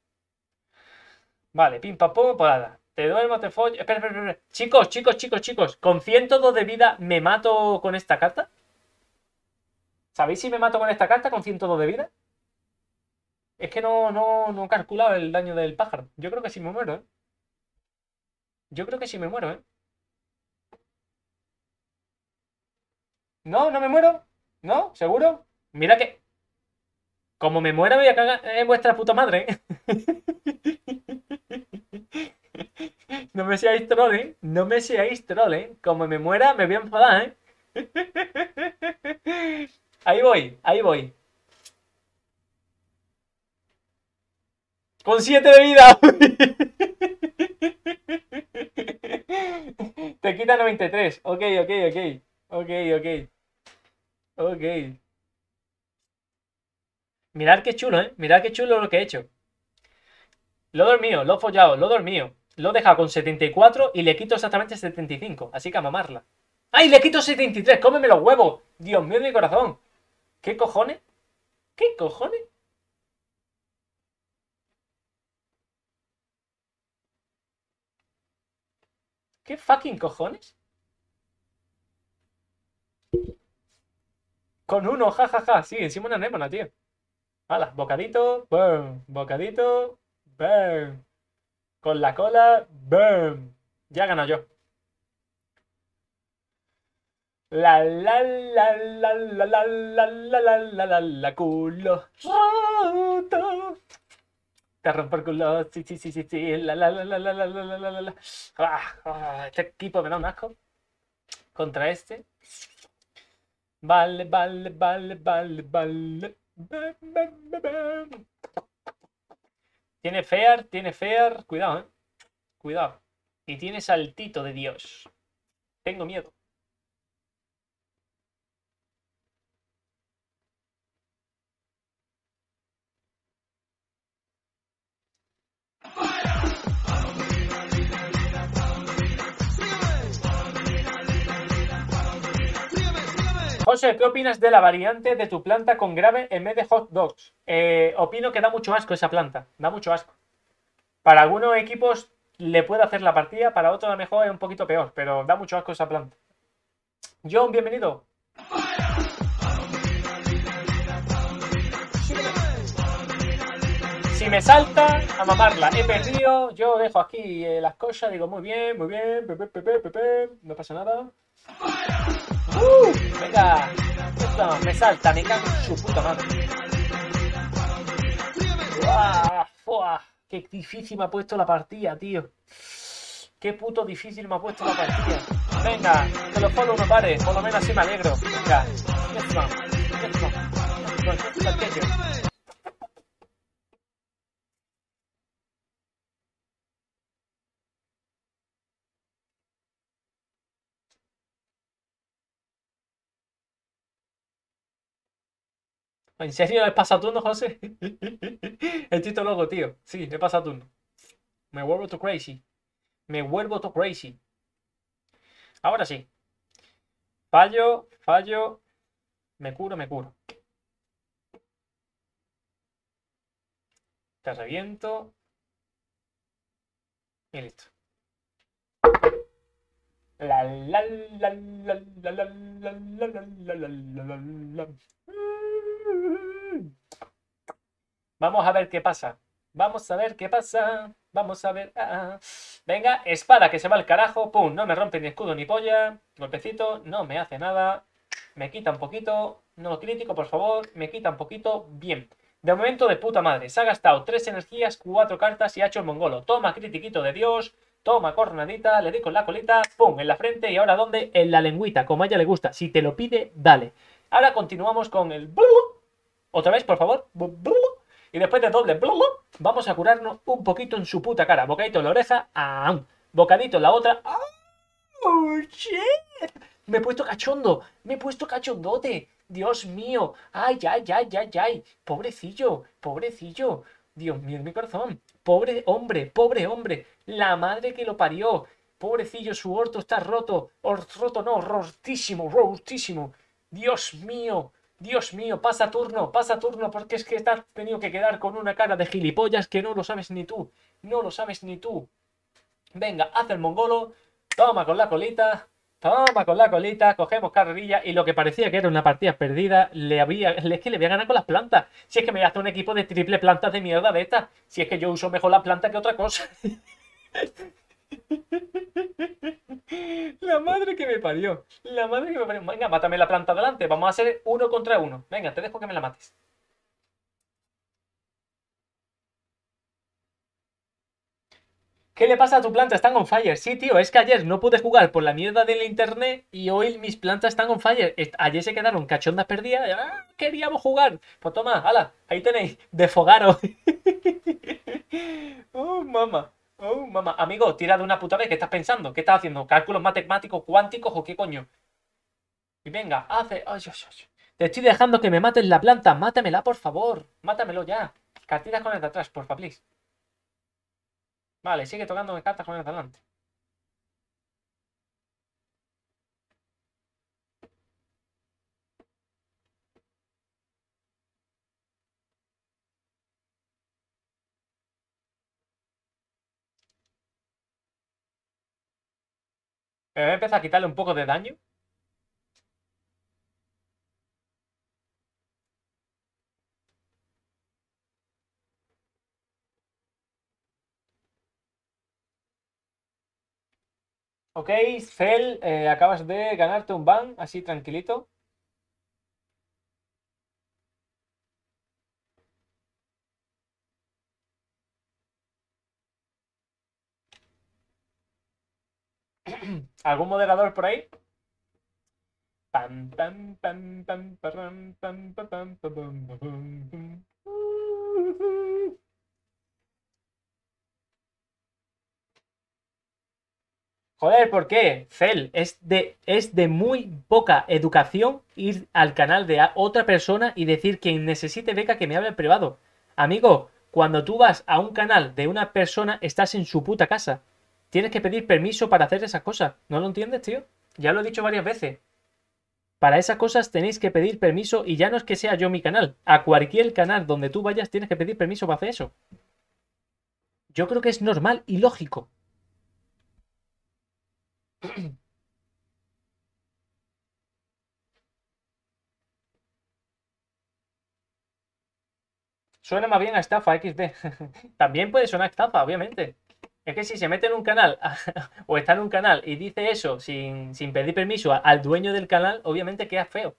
Vale, pim pam pum, parada. Te duermo, te follo. Espera, espera, espera. Chicos, chicos, chicos, chicos. ¿Con 102 de vida me mato con esta carta? ¿Sabéis si me mato con esta carta con 102 de vida? Es que no he calculado el daño del pájaro. Yo creo que sí me muero, ¿eh? Yo creo que sí me muero, ¿eh? No, no me muero. ¿No? ¿Seguro? Mira que... Como me muera me voy a cagar en vuestra puta madre, ¿eh? No me seáis troll, ¿eh? No me seáis troll, ¿eh? Como me muera me voy a enfadar, ¿eh? Ahí voy, ahí voy. Con 7 de vida. Te quita 93. Ok, ok, ok. Ok, ok. Ok. Mirad qué chulo, ¿eh? Mirad qué chulo lo que he hecho. Lo he dormido, lo he follado, lo he dormido. Lo he dejado con 74 y le quito exactamente 75. Así que a mamarla. ¡Ay, le quito 73! ¡Cómeme los huevos! Dios mío de mi corazón. ¿Qué cojones? ¿Qué cojones? ¿Qué fucking cojones? Con uno, jajaja. Ja, ja. Sí, encima una anémona, tío. Hala, bocadito, boom. Bocadito, boom. Con la cola, boom. Ya gano yo. La la la la la la la la la la la la culo roto. Te rompo el culo, sí, sí, sí, sí, sí, la la la la la la la la la la. Este equipo me da un asco. Contra este. Vale, vale, vale, vale, vale. Tiene fear. Cuidado, cuidado. Y tiene saltito de Dios. Tengo miedo. José, ¿qué opinas de la variante de tu planta con grave en vez de hot dogs? Opino que da mucho asco esa planta. Da mucho asco. Para algunos equipos le puede hacer la partida, para otros a lo mejor es un poquito peor, pero da mucho asco esa planta. John, bienvenido. Si me salta, a mamarla. He perdido, yo dejo aquí las cosas, digo muy bien, no pasa nada. Venga, esto me salta, me cago en su puta madre. ¡Uah! Qué difícil me ha puesto la partida, tío. Qué puto difícil me ha puesto la partida. Venga, que los follow no pare, por lo menos así me alegro. Venga, let's go. ¿En serio es pasaturno, José? Estoy todo loco, tío. Sí, es pasaturno. Me vuelvo to crazy. Me vuelvo to crazy. Ahora sí. Fallo. Me curo. Te reviento. Y listo. Vamos a ver qué pasa. Vamos a ver qué pasa. Vamos a ver. Venga, espada que se va al carajo. Pum, no me rompe ni escudo ni polla. Golpecito, no me hace nada. Me quita un poquito. No crítico, por favor. Me quita un poquito. Bien. De momento de puta madre. Se ha gastado 3 energías, 4 cartas y ha hecho el mongolo. Toma, critiquito de Dios. Toma, cornadita. Le doy con la colita. Pum, en la frente. Y ahora ¿dónde? En la lengüita, como a ella le gusta. Si te lo pide, dale. Ahora continuamos con el... Otra vez, por favor. Y después de doble vamos a curarnos un poquito en su puta cara. Bocadito en la oreja. Bocadito en la otra. ¡Oh, shit! Me he puesto cachondo. Me he puesto cachondote. Dios mío. Ay. Pobrecillo. Dios mío, mi corazón. Pobre hombre. La madre que lo parió. Pobrecillo, su orto está roto. Roto no, rotísimo, rotísimo. Dios mío. Dios mío, pasa turno, porque es que te has tenido que quedar con una cara de gilipollas que no lo sabes ni tú. No lo sabes ni tú. Venga, haz el mongolo. Toma con la colita. Toma con la colita. Cogemos carrerilla. Y lo que parecía que era una partida perdida, es que le voy a ganar con las plantas. Si es que me hace un equipo de triple plantas de mierda de estas. Si es que yo uso mejor la planta que otra cosa. La madre que me parió. La madre que me parió. Venga, mátame la planta delante. Vamos a hacer 1 contra 1. Venga, te dejo que me la mates. ¿Qué le pasa a tu planta? Están on fire. Sí, tío, es que ayer no pude jugar por la mierda del internet y hoy mis plantas están on fire. Ayer se quedaron cachondas perdidas. Queríamos jugar. Pues toma, ala, ahí tenéis. Defogaros. Oh, mamá. Oh, mamá. Amigo, tira de una puta vez. ¿Qué estás pensando? ¿Qué estás haciendo? ¿Cálculos matemáticos cuánticos o qué coño? Y venga, hace. Ay, ay, ay. Te estoy dejando que me mates la planta. Mátamela, por favor. Mátamelo ya. Cartitas con el de atrás, porfa, please. Vale, sigue tocándome cartas con el de adelante. Me voy a empezar a quitarle un poco de daño. Ok, Cell, acabas de ganarte un ban, así tranquilito. ¿Algún moderador por ahí? Pam, pam, pam, pam, pam, pam, pam, pam, pam, pam, pam. Joder, ¿por qué? Cel, es de muy poca educación ir al canal de otra persona y decir quien necesite beca que me hable en privado. Amigo, cuando tú vas a un canal de una persona, estás en su puta casa. Tienes que pedir permiso para hacer esas cosas. ¿No lo entiendes, tío? Ya lo he dicho varias veces. Para esas cosas tenéis que pedir permiso y ya no es que sea yo mi canal. A cualquier canal donde tú vayas tienes que pedir permiso para hacer eso. Yo creo que es normal y lógico. Suena más bien a estafa XD. También puede sonar a estafa, obviamente. Es que si se mete en un canal o está en un canal y dice eso sin pedir permiso al dueño del canal, obviamente queda feo.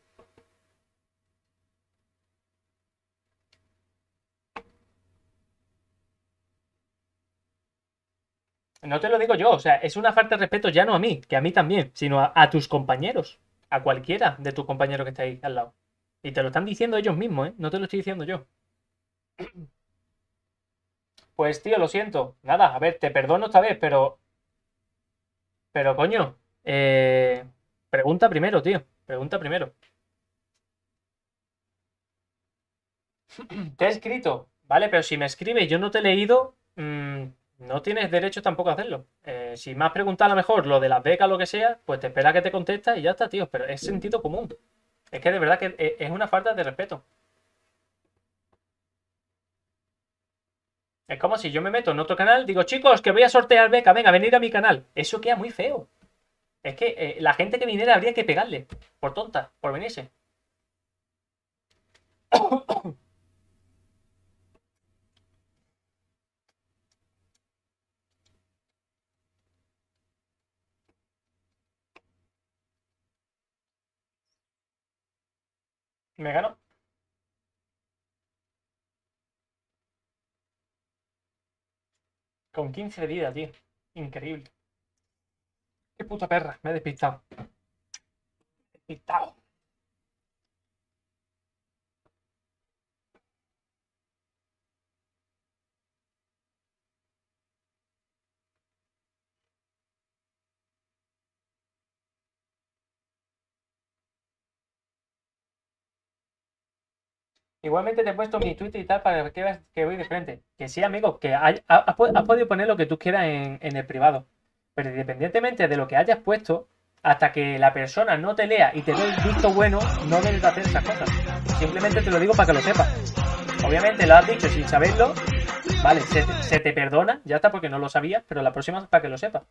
No te lo digo yo, o sea, es una falta de respeto ya no a mí, que a mí también, sino a tus compañeros, a cualquiera de tus compañeros que está ahí al lado. Y te lo están diciendo ellos mismos, ¿eh? No te lo estoy diciendo yo. Pues tío, lo siento. Nada, a ver, te perdono esta vez, pero coño, pregunta primero, tío. Pregunta primero. Te he escrito, ¿vale? Pero si me escribes y yo no te he leído, no tienes derecho tampoco a hacerlo. Si me has preguntado a lo mejor lo de las becas o lo que sea, pues te espera que te contesta y ya está, tío. Pero es sentido común. Es que de verdad que es una falta de respeto. Es como si yo me meto en otro canal, digo, chicos, que voy a sortear beca, venga, venir a mi canal. Eso queda muy feo. Es que la gente que viniera habría que pegarle. Por tonta, por venirse. Me gano. Con 15 de vida, tío. Increíble. Qué puta perra. Me he despistado. Despistado. Igualmente te he puesto mi Twitter y tal para que veas que voy de frente. Que sí, amigo, que has podido poner lo que tú quieras en el privado. Pero independientemente de lo que hayas puesto, hasta que la persona no te lea y te dé el visto bueno, no debes de hacer esas cosas. Simplemente te lo digo para que lo sepas. Obviamente lo has dicho sin saberlo, vale, se te perdona, ya está porque no lo sabías, pero la próxima es para que lo sepas.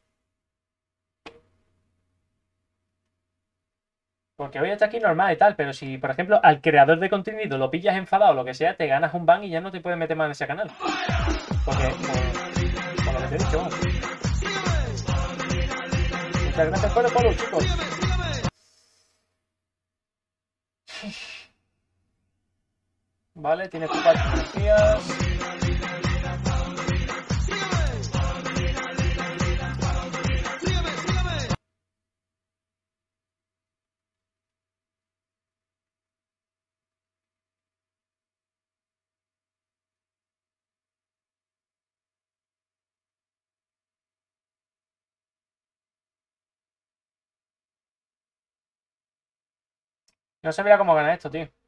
Porque hoy está aquí normal y tal, pero si, por ejemplo, al creador de contenido lo pillas enfadado o lo que sea, te ganas un ban y ya no te puedes meter más en ese canal. Porque, por lo que te he dicho, vamos. Muchas gracias por el follow, chicos. Vale, tiene 4 energías. No sabía cómo ganar esto, tío.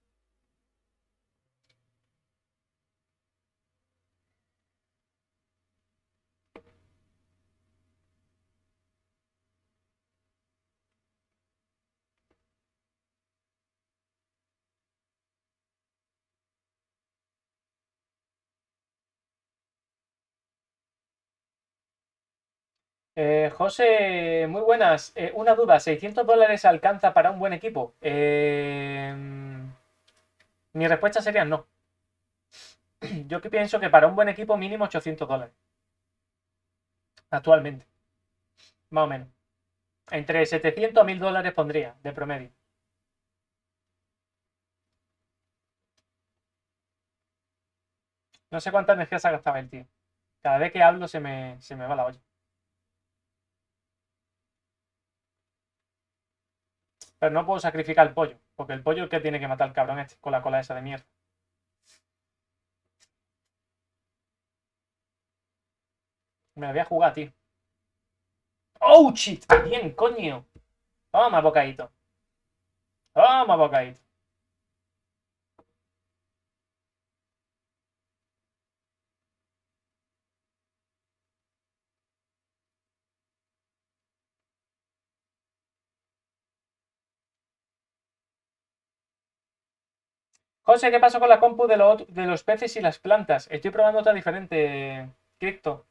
José, muy buenas. Una duda, ¿$600 alcanza para un buen equipo? Mi respuesta sería no. Yo que pienso que para un buen equipo mínimo $800. Actualmente. Más o menos. Entre 700 a $1000 pondría, de promedio. No sé cuánta energía se ha gastado el tío. Cada vez que hablo se me va la olla. Pero no puedo sacrificar el pollo, porque el pollo es el que tiene que matar al cabrón este, con la cola esa de mierda. Me la voy a jugar, tío. ¡Oh, shit! Bien, coño. Toma, bocadito. Toma, bocadito. José, ¿qué pasó con la compu de los peces y las plantas? Estoy probando otra diferente, Crypto.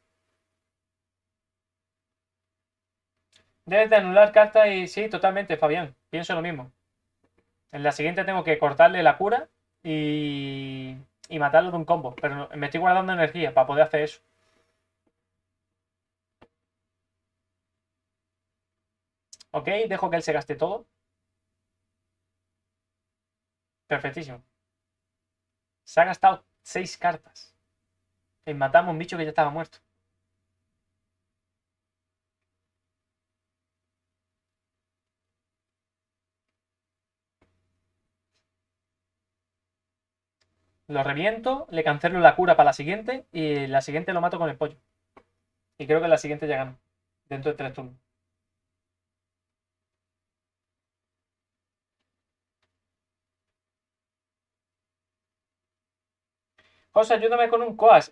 Debes de anular carta y sí, totalmente, Fabián. Pienso lo mismo. En la siguiente tengo que cortarle la cura y matarlo de un combo. Pero me estoy guardando energía para poder hacer eso. Ok, dejo que él se gaste todo. Perfectísimo. Se ha gastado 6 cartas. Y matamos a un bicho que ya estaba muerto. Lo reviento, le cancelo la cura para la siguiente y la siguiente lo mato con el pollo. Y creo que la siguiente ya gano. Dentro de 3 turnos. José, ayúdame con un coas.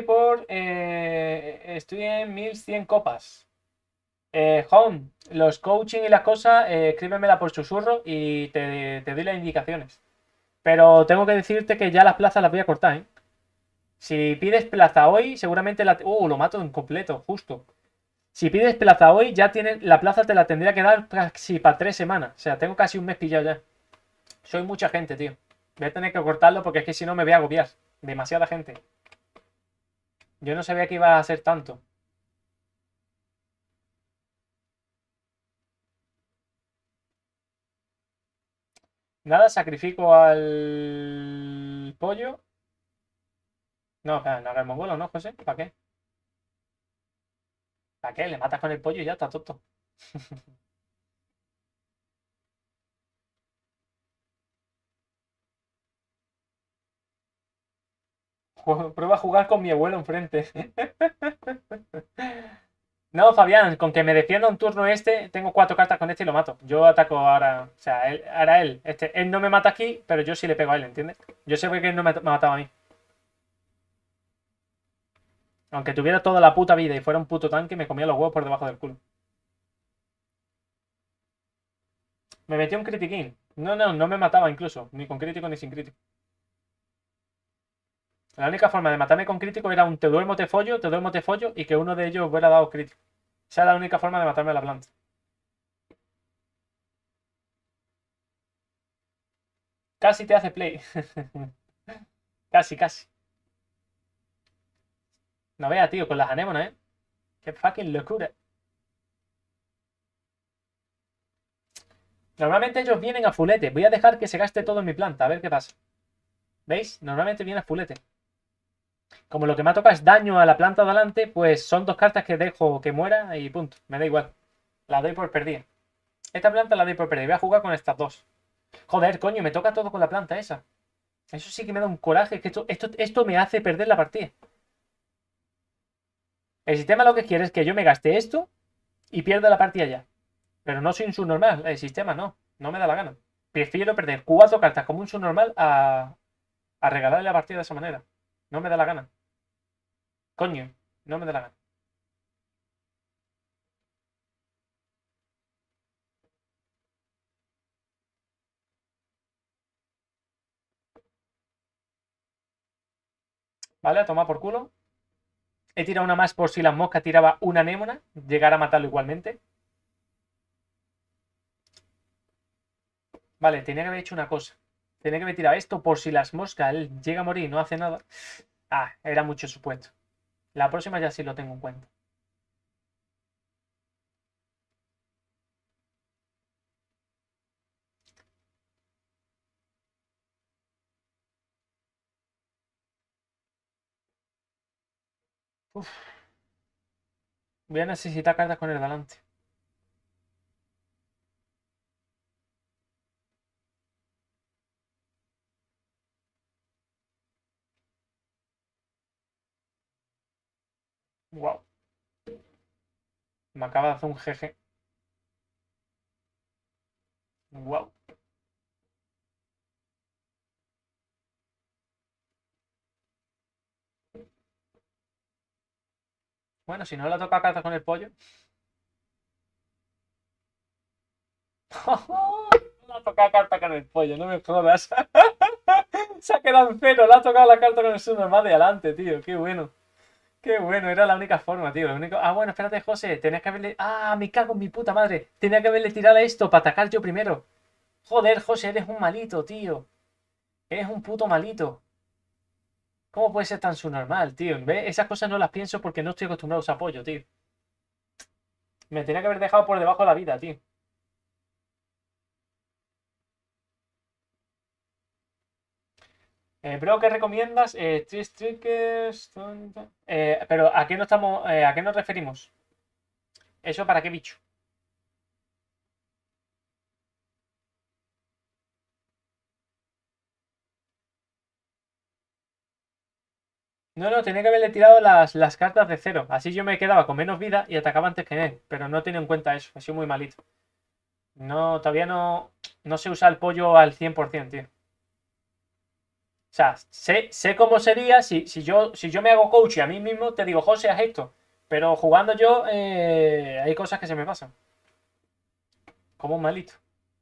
Estoy en 1100 copas. Home, los coaching y las cosas, escríbemela por susurro y te doy las indicaciones. Pero tengo que decirte que ya las plazas las voy a cortar, ¿eh? Si pides plaza hoy, seguramente la... lo mato en completo, justo. Si pides plaza hoy, ya tienes... La plaza te la tendría que dar casi para 3 semanas. O sea, tengo casi un mes pillado ya. Soy mucha gente, tío. Voy a tener que cortarlo porque es que si no me voy a agobiar. Demasiada gente. Yo no sabía que iba a ser tanto. Nada, sacrifico al pollo. No, espera, no haga el mongolo, ¿no, José? ¿Para qué? ¿Para qué? Le matas con el pollo y ya está tonto. Prueba a jugar con mi abuelo enfrente. No, Fabián, con que me defienda un turno este, tengo 4 cartas con este y lo mato. Yo ataco ahora. O sea, ahora él. Él no me mata aquí, pero yo sí le pego a él, ¿entiendes? Yo sé que él no me ha matado a mí. Aunque tuviera toda la puta vida y fuera un puto tanque, me comía los huevos por debajo del culo. Me metió un critiquín. No me mataba incluso. Ni con crítico ni sin crítico. La única forma de matarme con crítico era un te duermo, te follo y que uno de ellos hubiera dado crítico. Esa era la única forma de matarme a la planta. Casi te hace play. Casi, casi. No veas, tío, con las anémonas, ¿eh? Qué fucking locura. Normalmente ellos vienen a fulete. Voy a dejar que se gaste todo en mi planta, a ver qué pasa. ¿Veis? Normalmente viene a fulete. Como lo que me ha tocado es daño a la planta de adelante, pues son dos cartas que dejo que muera y punto. Me da igual. La doy por perdida. Esta planta la doy por perdida. Voy a jugar con estas dos. Joder, coño, me toca todo con la planta esa. Eso sí que me da un coraje. Es que esto me hace perder la partida. El sistema lo que quiere es que yo me gaste esto y pierda la partida ya. Pero no soy un subnormal. El sistema no. No me da la gana. Prefiero perder 4 cartas como un subnormal a regalarle la partida de esa manera. No me da la gana. Coño, no me da la gana. Vale, a tomar por culo. He tirado una más por si la mosca tiraba una anémona. Llegar a matarlo igualmente. Vale, tenía que haber hecho una cosa. Tenía que haber tirado esto por si las moscas él llega a morir y no hace nada. Ah, era mucho supuesto. La próxima ya sí lo tengo en cuenta. Uf, voy a necesitar cartas con el delante. Wow. Me acaba de hacer un GG. Wow. Bueno, si no le toca cartas con el pollo. Le ha tocado carta con el pollo, no me jodas. Se ha quedado en cero, le ha tocado la carta con el sur más de adelante, tío. Qué bueno. Qué bueno, era la única forma, tío. Lo único... Ah, bueno, espérate, José. Tenías que haberle. Ah, me cago en mi puta madre. Tenía que haberle tirado esto para atacar yo primero. Joder, José, eres un malito, tío. Eres un puto malito. ¿Cómo puede ser tan subnormal, tío? ¿Ves? Esas cosas no las pienso porque no estoy acostumbrado a usar apoyo, tío. Me tenía que haber dejado por debajo de la vida, tío. Bro, ¿qué recomiendas? Trickers. Pero ¿a qué no estamos? ¿A qué nos referimos? ¿Eso para qué bicho? No, tenía que haberle tirado las cartas de cero. Así yo me quedaba con menos vida y atacaba antes que él. Pero no tenía en cuenta eso. Ha sido muy malito. No, todavía no se usa el pollo al 100%, tío. O sea, sé cómo sería si yo me hago coach y a mí mismo te digo, José, haz esto. Pero jugando yo, hay cosas que se me pasan. Como un malito.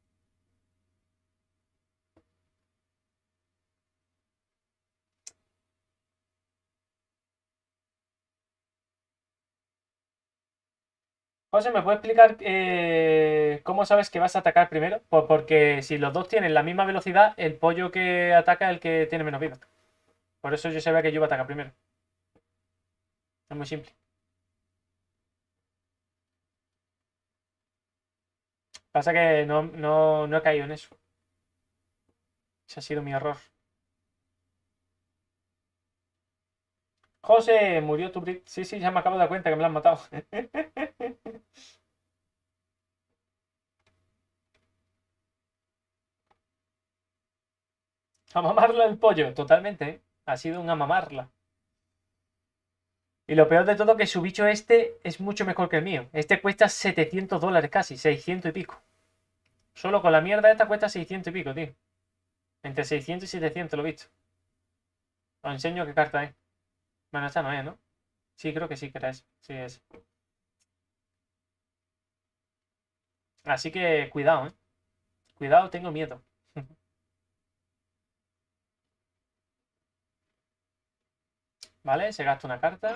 José, ¿me puedes explicar cómo sabes que vas a atacar primero? Pues porque si los dos tienen la misma velocidad, el pollo que ataca es el que tiene menos vida. Por eso yo sabía que yo iba a atacar primero. Es muy simple. Pasa que no he caído en eso. Ese ha sido mi error. José, murió tu Brit. Sí, ya me acabo de dar cuenta que me lo han matado. A mamarla el pollo, totalmente, ¿eh? Ha sido un amamarla. Y lo peor de todo que su bicho este es mucho mejor que el mío. Este cuesta $700 casi, 600 y pico. Solo con la mierda esta cuesta 600 y pico, tío. Entre 600 y 700 lo he visto. Os enseño qué carta es. Bueno, esta no es, ¿no? Sí, creo que sí, que era ese. Sí, es. Así que cuidado, ¿eh? Cuidado, tengo miedo. ¿Vale? Se gasta una carta.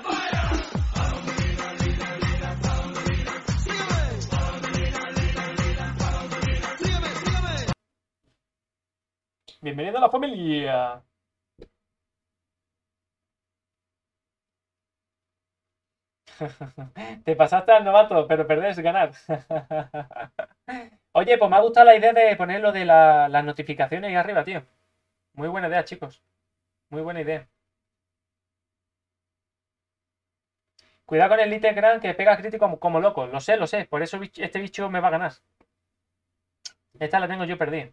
Bienvenido a la familia. Te pasaste al novato, pero perder es ganar. Oye, pues me ha gustado la idea de poner lo de las notificaciones ahí arriba, tío. Muy buena idea, chicos. Muy buena idea. Cuidado con el Little Grand que pega crítico como loco. Lo sé, lo sé. Por eso este bicho me va a ganar. Esta la tengo yo perdida.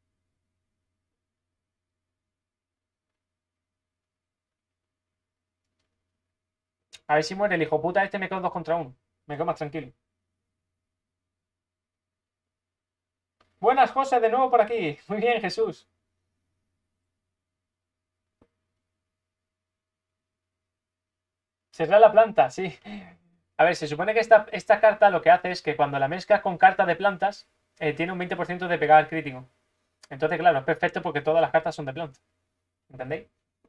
A ver si muere el hijo puta este, me quedo 2 contra 1. Me quedo más tranquilo. Buenas, José, de nuevo por aquí. Muy bien, Jesús. Cerrar la planta, sí. A ver, se supone que esta carta lo que hace es que cuando la mezclas con cartas de plantas, tiene un 20% de pegar crítico. Entonces, claro, es perfecto porque todas las cartas son de planta. ¿Entendéis?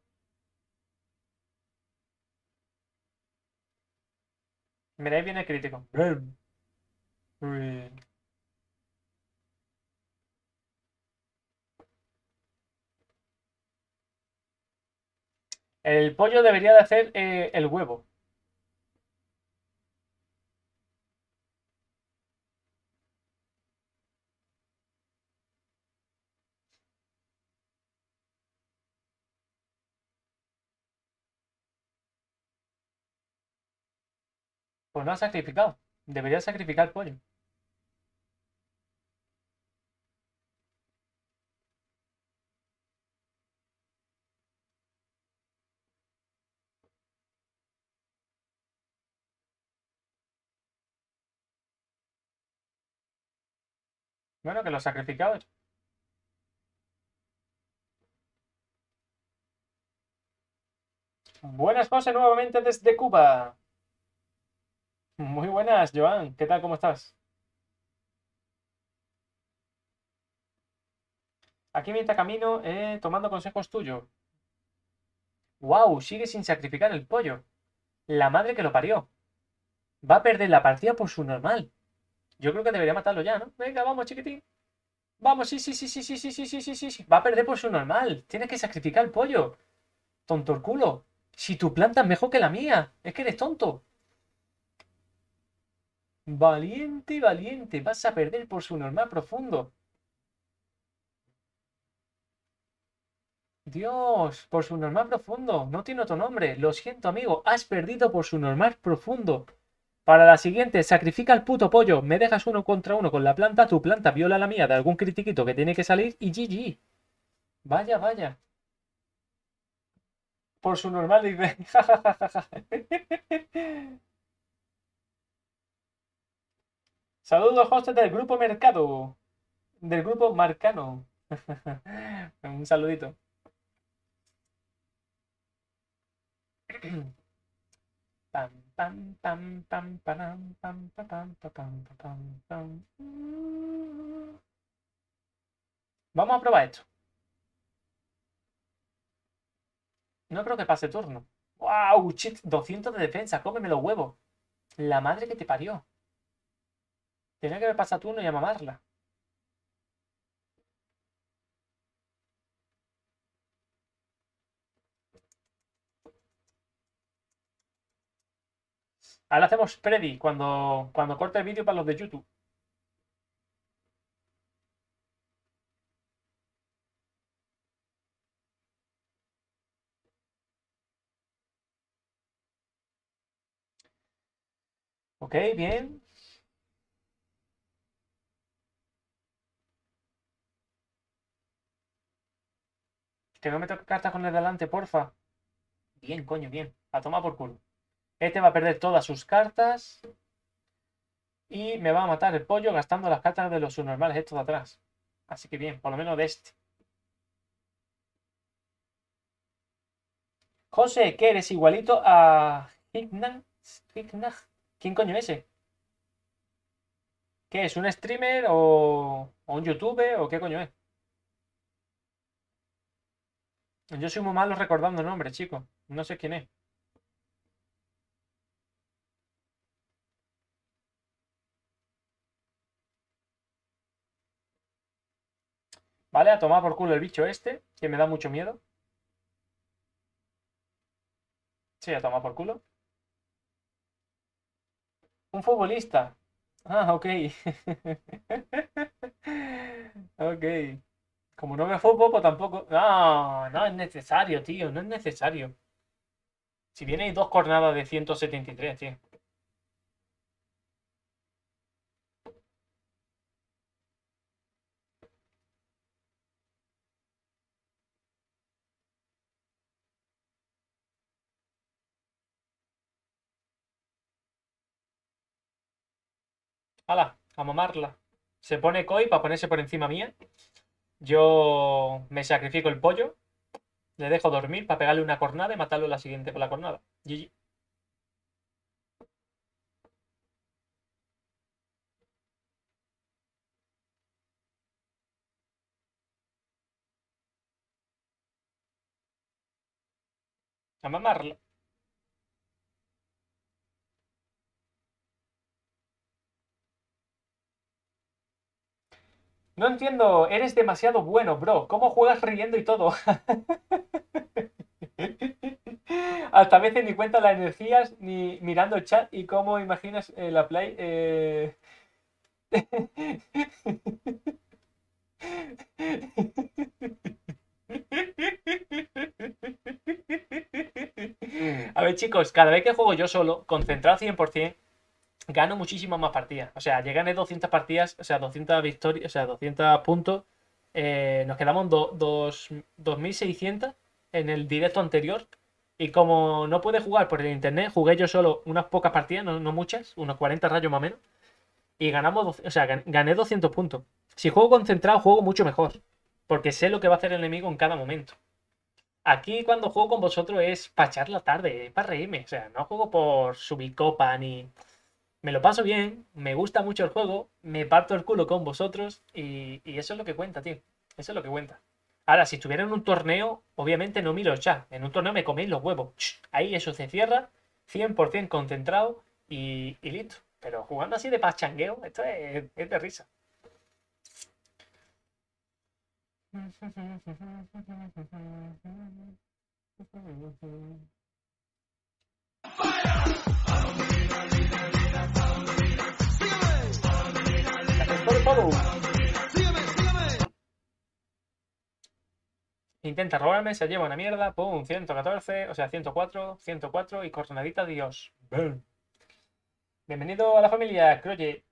Miráis bien el crítico. Uy. El pollo debería de hacer el huevo. Pues no ha sacrificado. Debería sacrificar el pollo. Bueno, que lo ha sacrificado. Buenas, José, nuevamente desde Cuba. Muy buenas, Joan. ¿Qué tal? ¿Cómo estás? Aquí mientras camino, tomando consejos tuyos. ¡Wow! Sigue sin sacrificar el pollo. La madre que lo parió. Va a perder la partida por su normal. Yo creo que debería matarlo ya, ¿no? Venga, vamos, chiquitín. Vamos, sí, sí, sí, sí, sí, sí, sí, sí, sí, sí, sí. Va a perder por su normal. Tienes que sacrificar el pollo. Tonto el culo. Si tu planta es mejor que la mía. Es que eres tonto. Valiente, valiente. Vas a perder por su normal profundo. Dios, por su normal profundo. No tiene otro nombre. Lo siento, amigo. Has perdido por su normal profundo. Para la siguiente, sacrifica el puto pollo. Me dejas 1 contra 1 con la planta. Tu planta viola la mía de algún critiquito que tiene que salir. Y GG. Vaya, vaya. Por su normal dice. Saludos, hostes del grupo Mercado. Del grupo Marcano. Un saludito. Pam, pam, pam, pam, pam, pam, pam, pam, pam, pam, pam. Vamos a probar esto. No creo que pase turno. ¡Wow! Shit, 200 de defensa. Cómeme los huevos. La madre que te parió. Tenía que haber pasado turno y a mamarla. Ahora hacemos Predi cuando corte el vídeo para los de YouTube. Ok, bien. Que no me toque cartas con el delante, porfa. Bien, coño, bien. A tomar por culo. Este va a perder todas sus cartas. Y me va a matar el pollo gastando las cartas de los subnormales estos de atrás. Así que bien, por lo menos de este. José, que eres igualito a Fignan. ¿Quién coño es ese? ¿Qué es? ¿Un streamer o un youtuber o qué coño es? Yo soy muy malo recordando nombres, chicos. No sé quién es. Vale, a tomar por culo el bicho este, que me da mucho miedo. Sí, a tomar por culo. Un futbolista. Ah, ok. Ok. Como no me fútbol, pues tampoco. No, no es necesario, tío. No es necesario. Si viene hay dos jornadas de 173, tío. Hala, a mamarla. Se pone Koi para ponerse por encima mía. Yo me sacrifico el pollo. Le dejo dormir para pegarle una cornada y matarlo la siguiente con la cornada. GG. A mamarla. No entiendo, eres demasiado bueno, bro. ¿Cómo juegas riendo y todo? Hasta a veces ni cuenta las energías, ni mirando el chat y cómo imaginas la play. A ver, chicos, cada vez que juego yo solo, concentrado 100%, gano muchísimas más partidas. O sea, llegan 200 partidas, o sea, 200 victorias, o sea, 200 puntos. Nos quedamos 2600 en el directo anterior. Y como no pude jugar por el internet, jugué yo solo unas pocas partidas, no muchas, unos 40 rayos más o menos. Y ganamos, o sea, gané 200 puntos. Si juego concentrado, juego mucho mejor. Porque sé lo que va a hacer el enemigo en cada momento. Aquí cuando juego con vosotros es para echar la tarde, es para reírme. O sea, no juego por subir copa ni... Me lo paso bien, me gusta mucho el juego, me parto el culo con vosotros y eso es lo que cuenta, tío. Eso es lo que cuenta. Ahora, si estuviera en un torneo, obviamente no miro el chat. En un torneo me coméis los huevos. Ahí eso se cierra, 100% concentrado y listo. Pero jugando así de pachangueo, esto es de risa. Gracias por el follow. Intenta robarme, se lleva una mierda. Pum, 114, o sea, 104, 104 y coordenadita Dios. Boom. Bienvenido a la familia, Croye.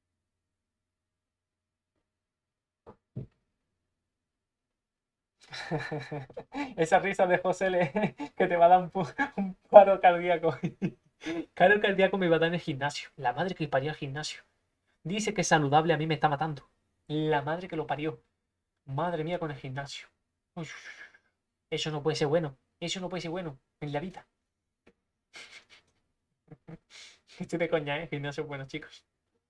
Esa risa de José que te va a dar un paro cardíaco. Paro cardíaco me va a dar en el gimnasio. La madre que parió el gimnasio. Dice que es saludable, a mí me está matando. La madre que lo parió. Madre mía con el gimnasio. Uf, eso no puede ser bueno. Eso no puede ser bueno en la vida. Estoy de coña, ¿eh? Gimnasio bueno, chicos.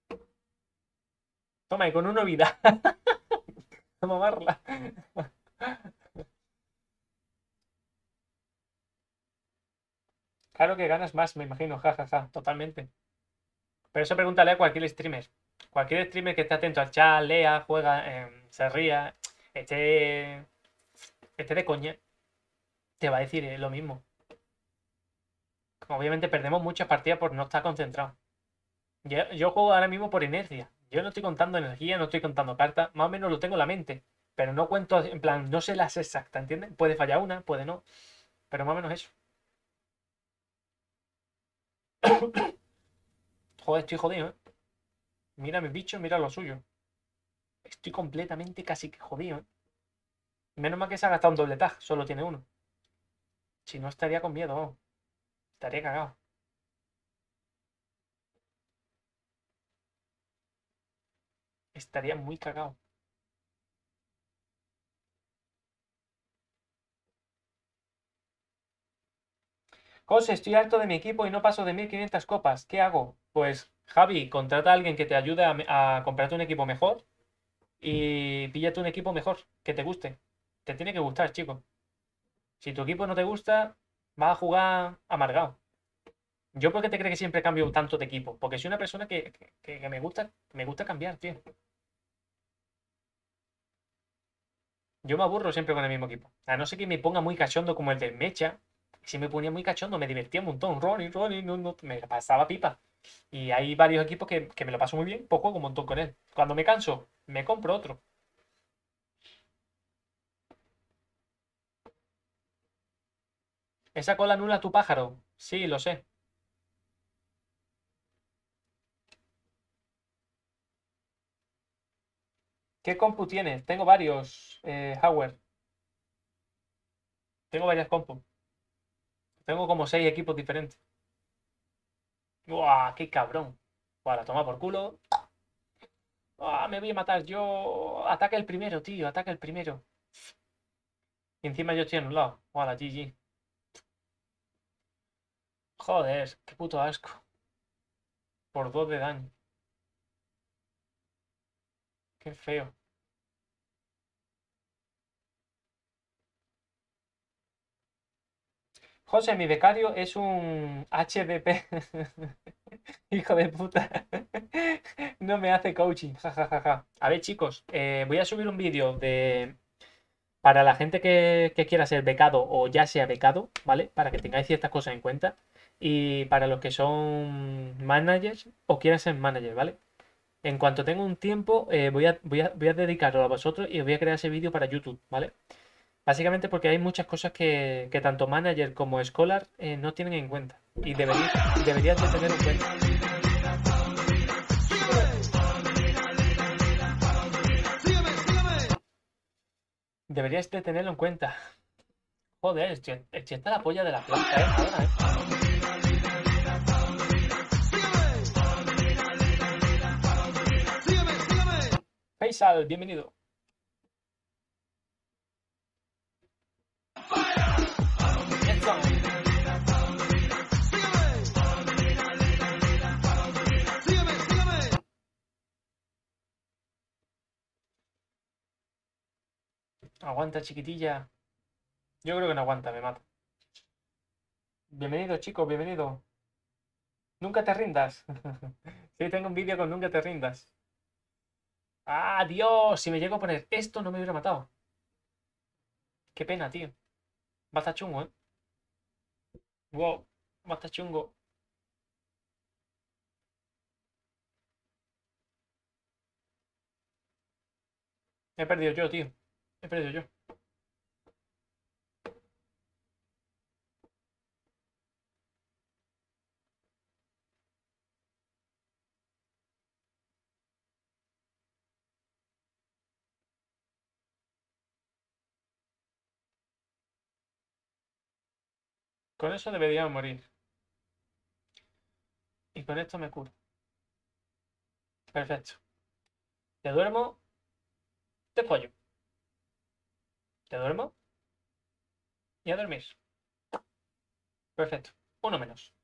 Toma, y con una vida. A mamarla. Claro que ganas más, me imagino. Ja, ja, ja. Totalmente. Pero eso pregúntale a cualquier streamer. Cualquier streamer que esté atento al chat, lea, juega, se ría, esté, esté de coña, te va a decir lo mismo. Obviamente perdemos muchas partidas por no estar concentrado. Yo juego ahora mismo por inercia. Yo no estoy contando energía, no estoy contando cartas, más o menos lo tengo en la mente. Pero no cuento, en plan, no sé las exactas, ¿entiendes? Puede fallar una, puede no. Pero más o menos eso. Joder, estoy jodido, ¿eh? Mira mi bicho, mira lo suyo. Estoy completamente casi que jodido, ¿eh? Menos mal que se ha gastado un doble tag, solo tiene uno. Si no, estaría con miedo, oh. Estaría cagado. Estaría muy cagado. José, estoy harto de mi equipo y no paso de 1500 copas. ¿Qué hago? Pues, Javi, contrata a alguien que te ayude a comprarte un equipo mejor y píllate un equipo mejor, que te guste. Te tiene que gustar, chico. Si tu equipo no te gusta, vas a jugar amargado. ¿Yo por qué te crees que siempre cambio tanto de equipo? Porque soy una persona que me gusta cambiar, tío. Yo me aburro siempre con el mismo equipo. A no ser que me ponga muy cachondo como el del Mecha. Si me ponía muy cachondo, me divertía un montón. Ronnie, no, me la pasaba pipa. Y hay varios equipos que me lo paso muy bien, pues juego un montón con él. Cuando me canso, me compro otro. ¿Esa cola anula tu pájaro? Sí, lo sé. ¿Qué compu tienes? Tengo varios, Howard. Tengo varias compus. Tengo como 6 equipos diferentes. ¡Buah, qué cabrón! Buah, la toma por culo. ¡Ah, me voy a matar yo! Ataca el primero, tío, ataca el primero. Y encima yo estoy en un lado. ¡Buah, la GG! Joder, qué puto asco. Por 2 de daño. Qué feo. José, mi becario es un HDP. Hijo de puta. No me hace coaching. Ja, ja, ja, ja. A ver, chicos, voy a subir un vídeo de para la gente que quiera ser becado o ya sea becado, ¿vale? Para que tengáis ciertas cosas en cuenta. Y para los que son managers o quieran ser manager, ¿vale? En cuanto tenga un tiempo, voy a dedicarlo a vosotros y os voy a crear ese vídeo para YouTube, ¿vale? Básicamente porque hay muchas cosas que tanto manager como scholar no tienen en cuenta. Y deberías de tener en cuenta. Deberías de tenerlo en cuenta. Joder, el está la polla de la planta, ahora, Faisal, bienvenido. Aguanta, chiquitilla. Yo creo que no aguanta, me mata. Bienvenido, chicos, bienvenido. Nunca te rindas. Sí, tengo un vídeo con Nunca te rindas. ¡Ah, Dios! Si me llego a poner esto, no me hubiera matado. Qué pena, tío. Va a estar chungo, ¿eh? Wow, va a estar chungo. He perdido yo, tío. He perdido yo. Con eso debería morir. Y con esto me curo. Perfecto. Te duermo, te pollo. Te duermo y a dormir. Perfecto. Uno menos.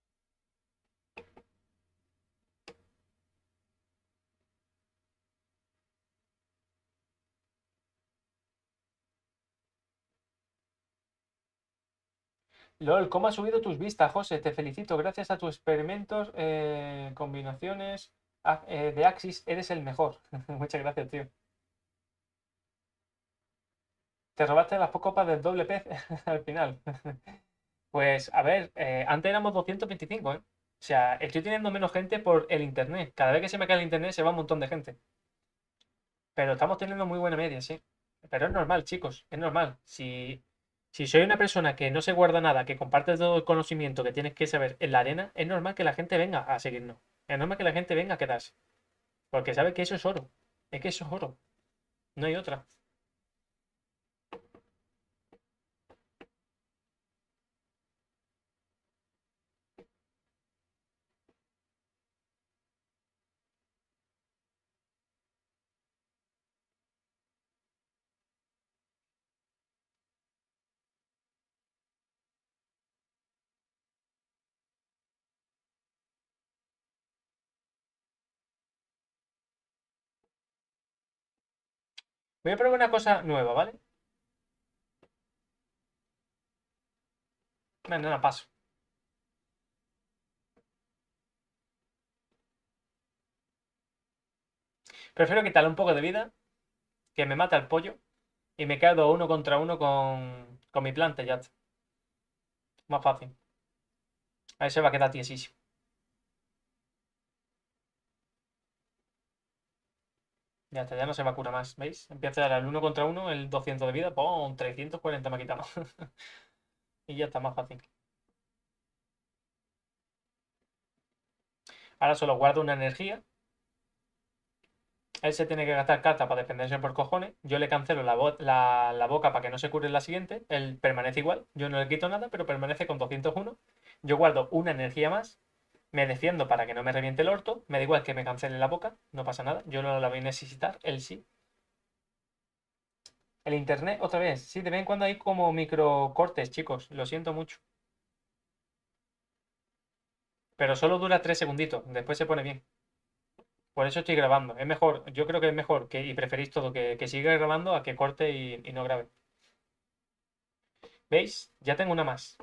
LOL, ¿cómo has subido tus vistas, José? Te felicito. Gracias a tus experimentos, combinaciones de Axis, eres el mejor. Muchas gracias, tío. Te robaste las copas del doble pez al final. Pues, a ver, antes éramos 225, ¿eh? O sea, estoy teniendo menos gente por el internet. Cada vez que se me cae el internet se va un montón de gente. Pero estamos teniendo muy buena media, sí. Pero es normal, chicos, es normal. Si soy una persona que no se guarda nada, que comparte todo el conocimiento que tienes que saber en la arena, es normal que la gente venga a seguirnos. Es normal que la gente venga a quedarse. Porque sabe que eso es oro. Es que eso es oro. No hay otra. Voy a probar una cosa nueva, ¿vale? Bueno, no, paso. Prefiero quitarle un poco de vida, que me mata el pollo, y me quedo uno contra uno con mi planta, ya está. Más fácil. Ahí se va a quedar tiesísimo. Ya está, ya no se va a curar más, ¿veis? Empieza el uno contra uno, el 200 de vida, ¡pum! 340 me ha quitado. Y ya está, más fácil. Ahora solo guardo una energía. Él se tiene que gastar carta para defenderse por cojones. Yo le cancelo la boca para que no se cure en la siguiente. Él permanece igual. Yo no le quito nada, pero permanece con 201. Yo guardo una energía más. Me defiendo para que no me reviente el orto. Me da igual que me cancele la boca. No pasa nada. Yo no la voy a necesitar. Él sí. El internet, otra vez. Sí, de vez en cuando hay como microcortes, chicos. Lo siento mucho. Pero solo dura 3 segunditos. Después se pone bien. Por eso estoy grabando. Es mejor, yo creo que es mejor que, y preferís todo que siga grabando a que corte y no grabe. ¿Veis? Ya tengo una más.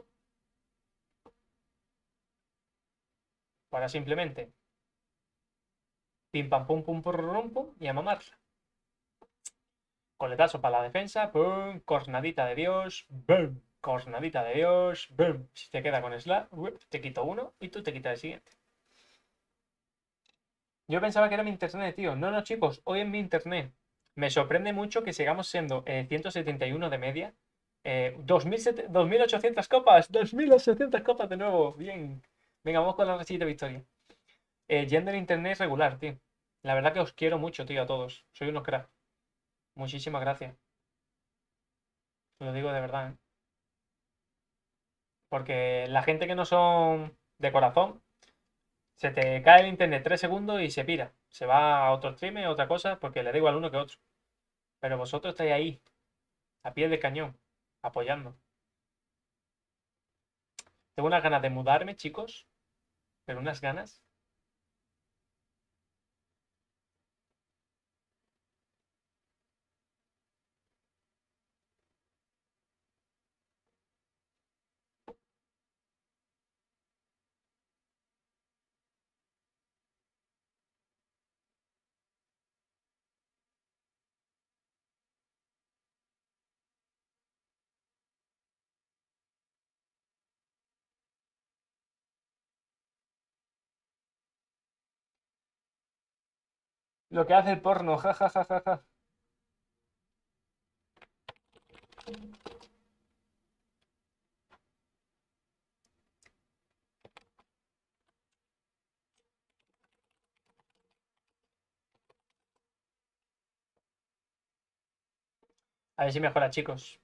Para simplemente pim pam pum pum pum pum y a mamarla. Coletazo para la defensa. Pum. Cornadita de Dios. Boom. Cornadita de Dios. Boom. Si te queda con Slash, te quito uno y tú te quitas el siguiente. Yo pensaba que era mi internet, tío. No, no, chicos. Hoy es mi internet. Me sorprende mucho que sigamos siendo 171 de media. 2800 copas. 2800 copas de nuevo. Bien. Venga, vamos con la rachita de victoria. Yendo en internet regular, tío. La verdad que os quiero mucho, tío, a todos. Soy unos cracks. Muchísimas gracias. Lo digo de verdad, ¿eh? Porque la gente que no son de corazón, se te cae el internet 3 segundos y se pira. Se va a otro stream, a otra cosa, porque le da igual uno que otro. Pero vosotros estáis ahí, a pie de cañón, apoyando. Tengo unas ganas de mudarme, chicos. Pero unas ganas. Lo que hace el porno, ja, ja, ja, ja, ja. A ver si mejora, chicos.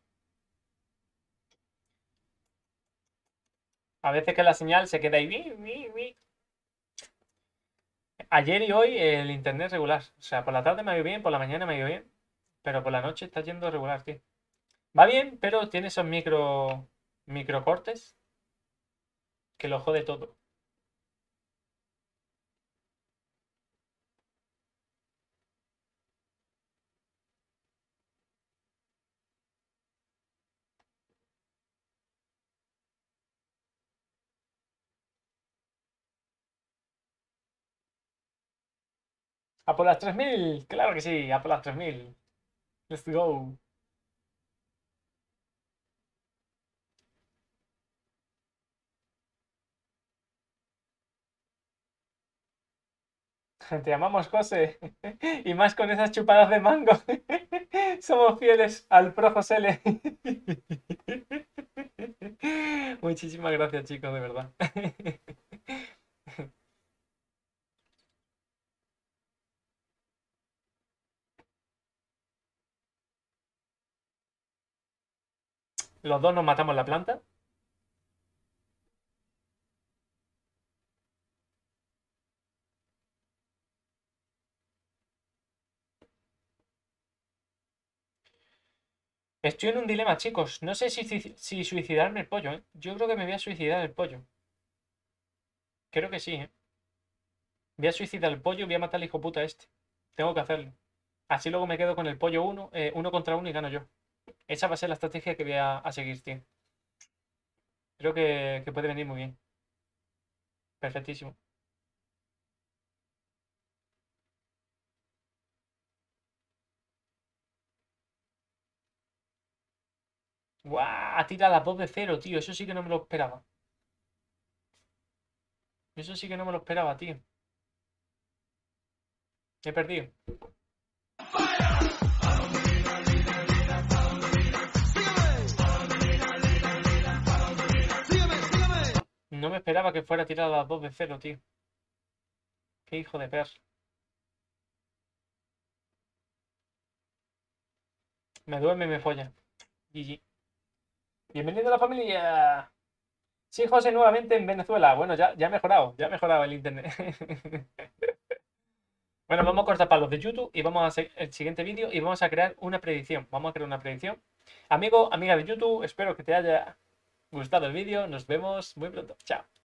A veces que la señal se queda ahí. Ayer y hoy el internet regular. O sea, por la tarde me ha ido bien, por la mañana me ha ido bien. Pero por la noche está yendo regular, tío. Va bien, pero tiene esos microcortes que lo jode todo. A por las 3000, claro que sí, a por las 3000. Let's go. Te amamos, José. Y más con esas chupadas de mango. Somos fieles al pro José. Muchísimas gracias, chicos, de verdad. Los dos nos matamos la planta. Estoy en un dilema, chicos. No sé si suicidarme el pollo, ¿eh? Yo creo que me voy a suicidar el pollo. Creo que sí, ¿eh? Voy a suicidar el pollo y voy a matar al hijo puta este. Tengo que hacerlo. Así luego me quedo con el pollo 1 contra 1 y gano yo. Esa va a ser la estrategia que voy a seguir, tío. Creo que puede venir muy bien. Perfectísimo. ¡Guau! Tira las 2 de 0, tío. Eso sí que no me lo esperaba. Eso sí que no me lo esperaba, tío. He perdido. No me esperaba que fuera a tirar las 2 de 0, tío. Qué hijo de perro. Me duerme y me folla. GG. Bienvenido a la familia. Sí, José, nuevamente en Venezuela. Bueno, ya ha mejorado el internet. Bueno, vamos a cortar para los de YouTube y vamos a hacer el siguiente vídeo y vamos a crear una predicción. Vamos a crear una predicción. Amigo, amiga de YouTube, espero que te haya gustado el vídeo. Nos vemos muy pronto. Chao.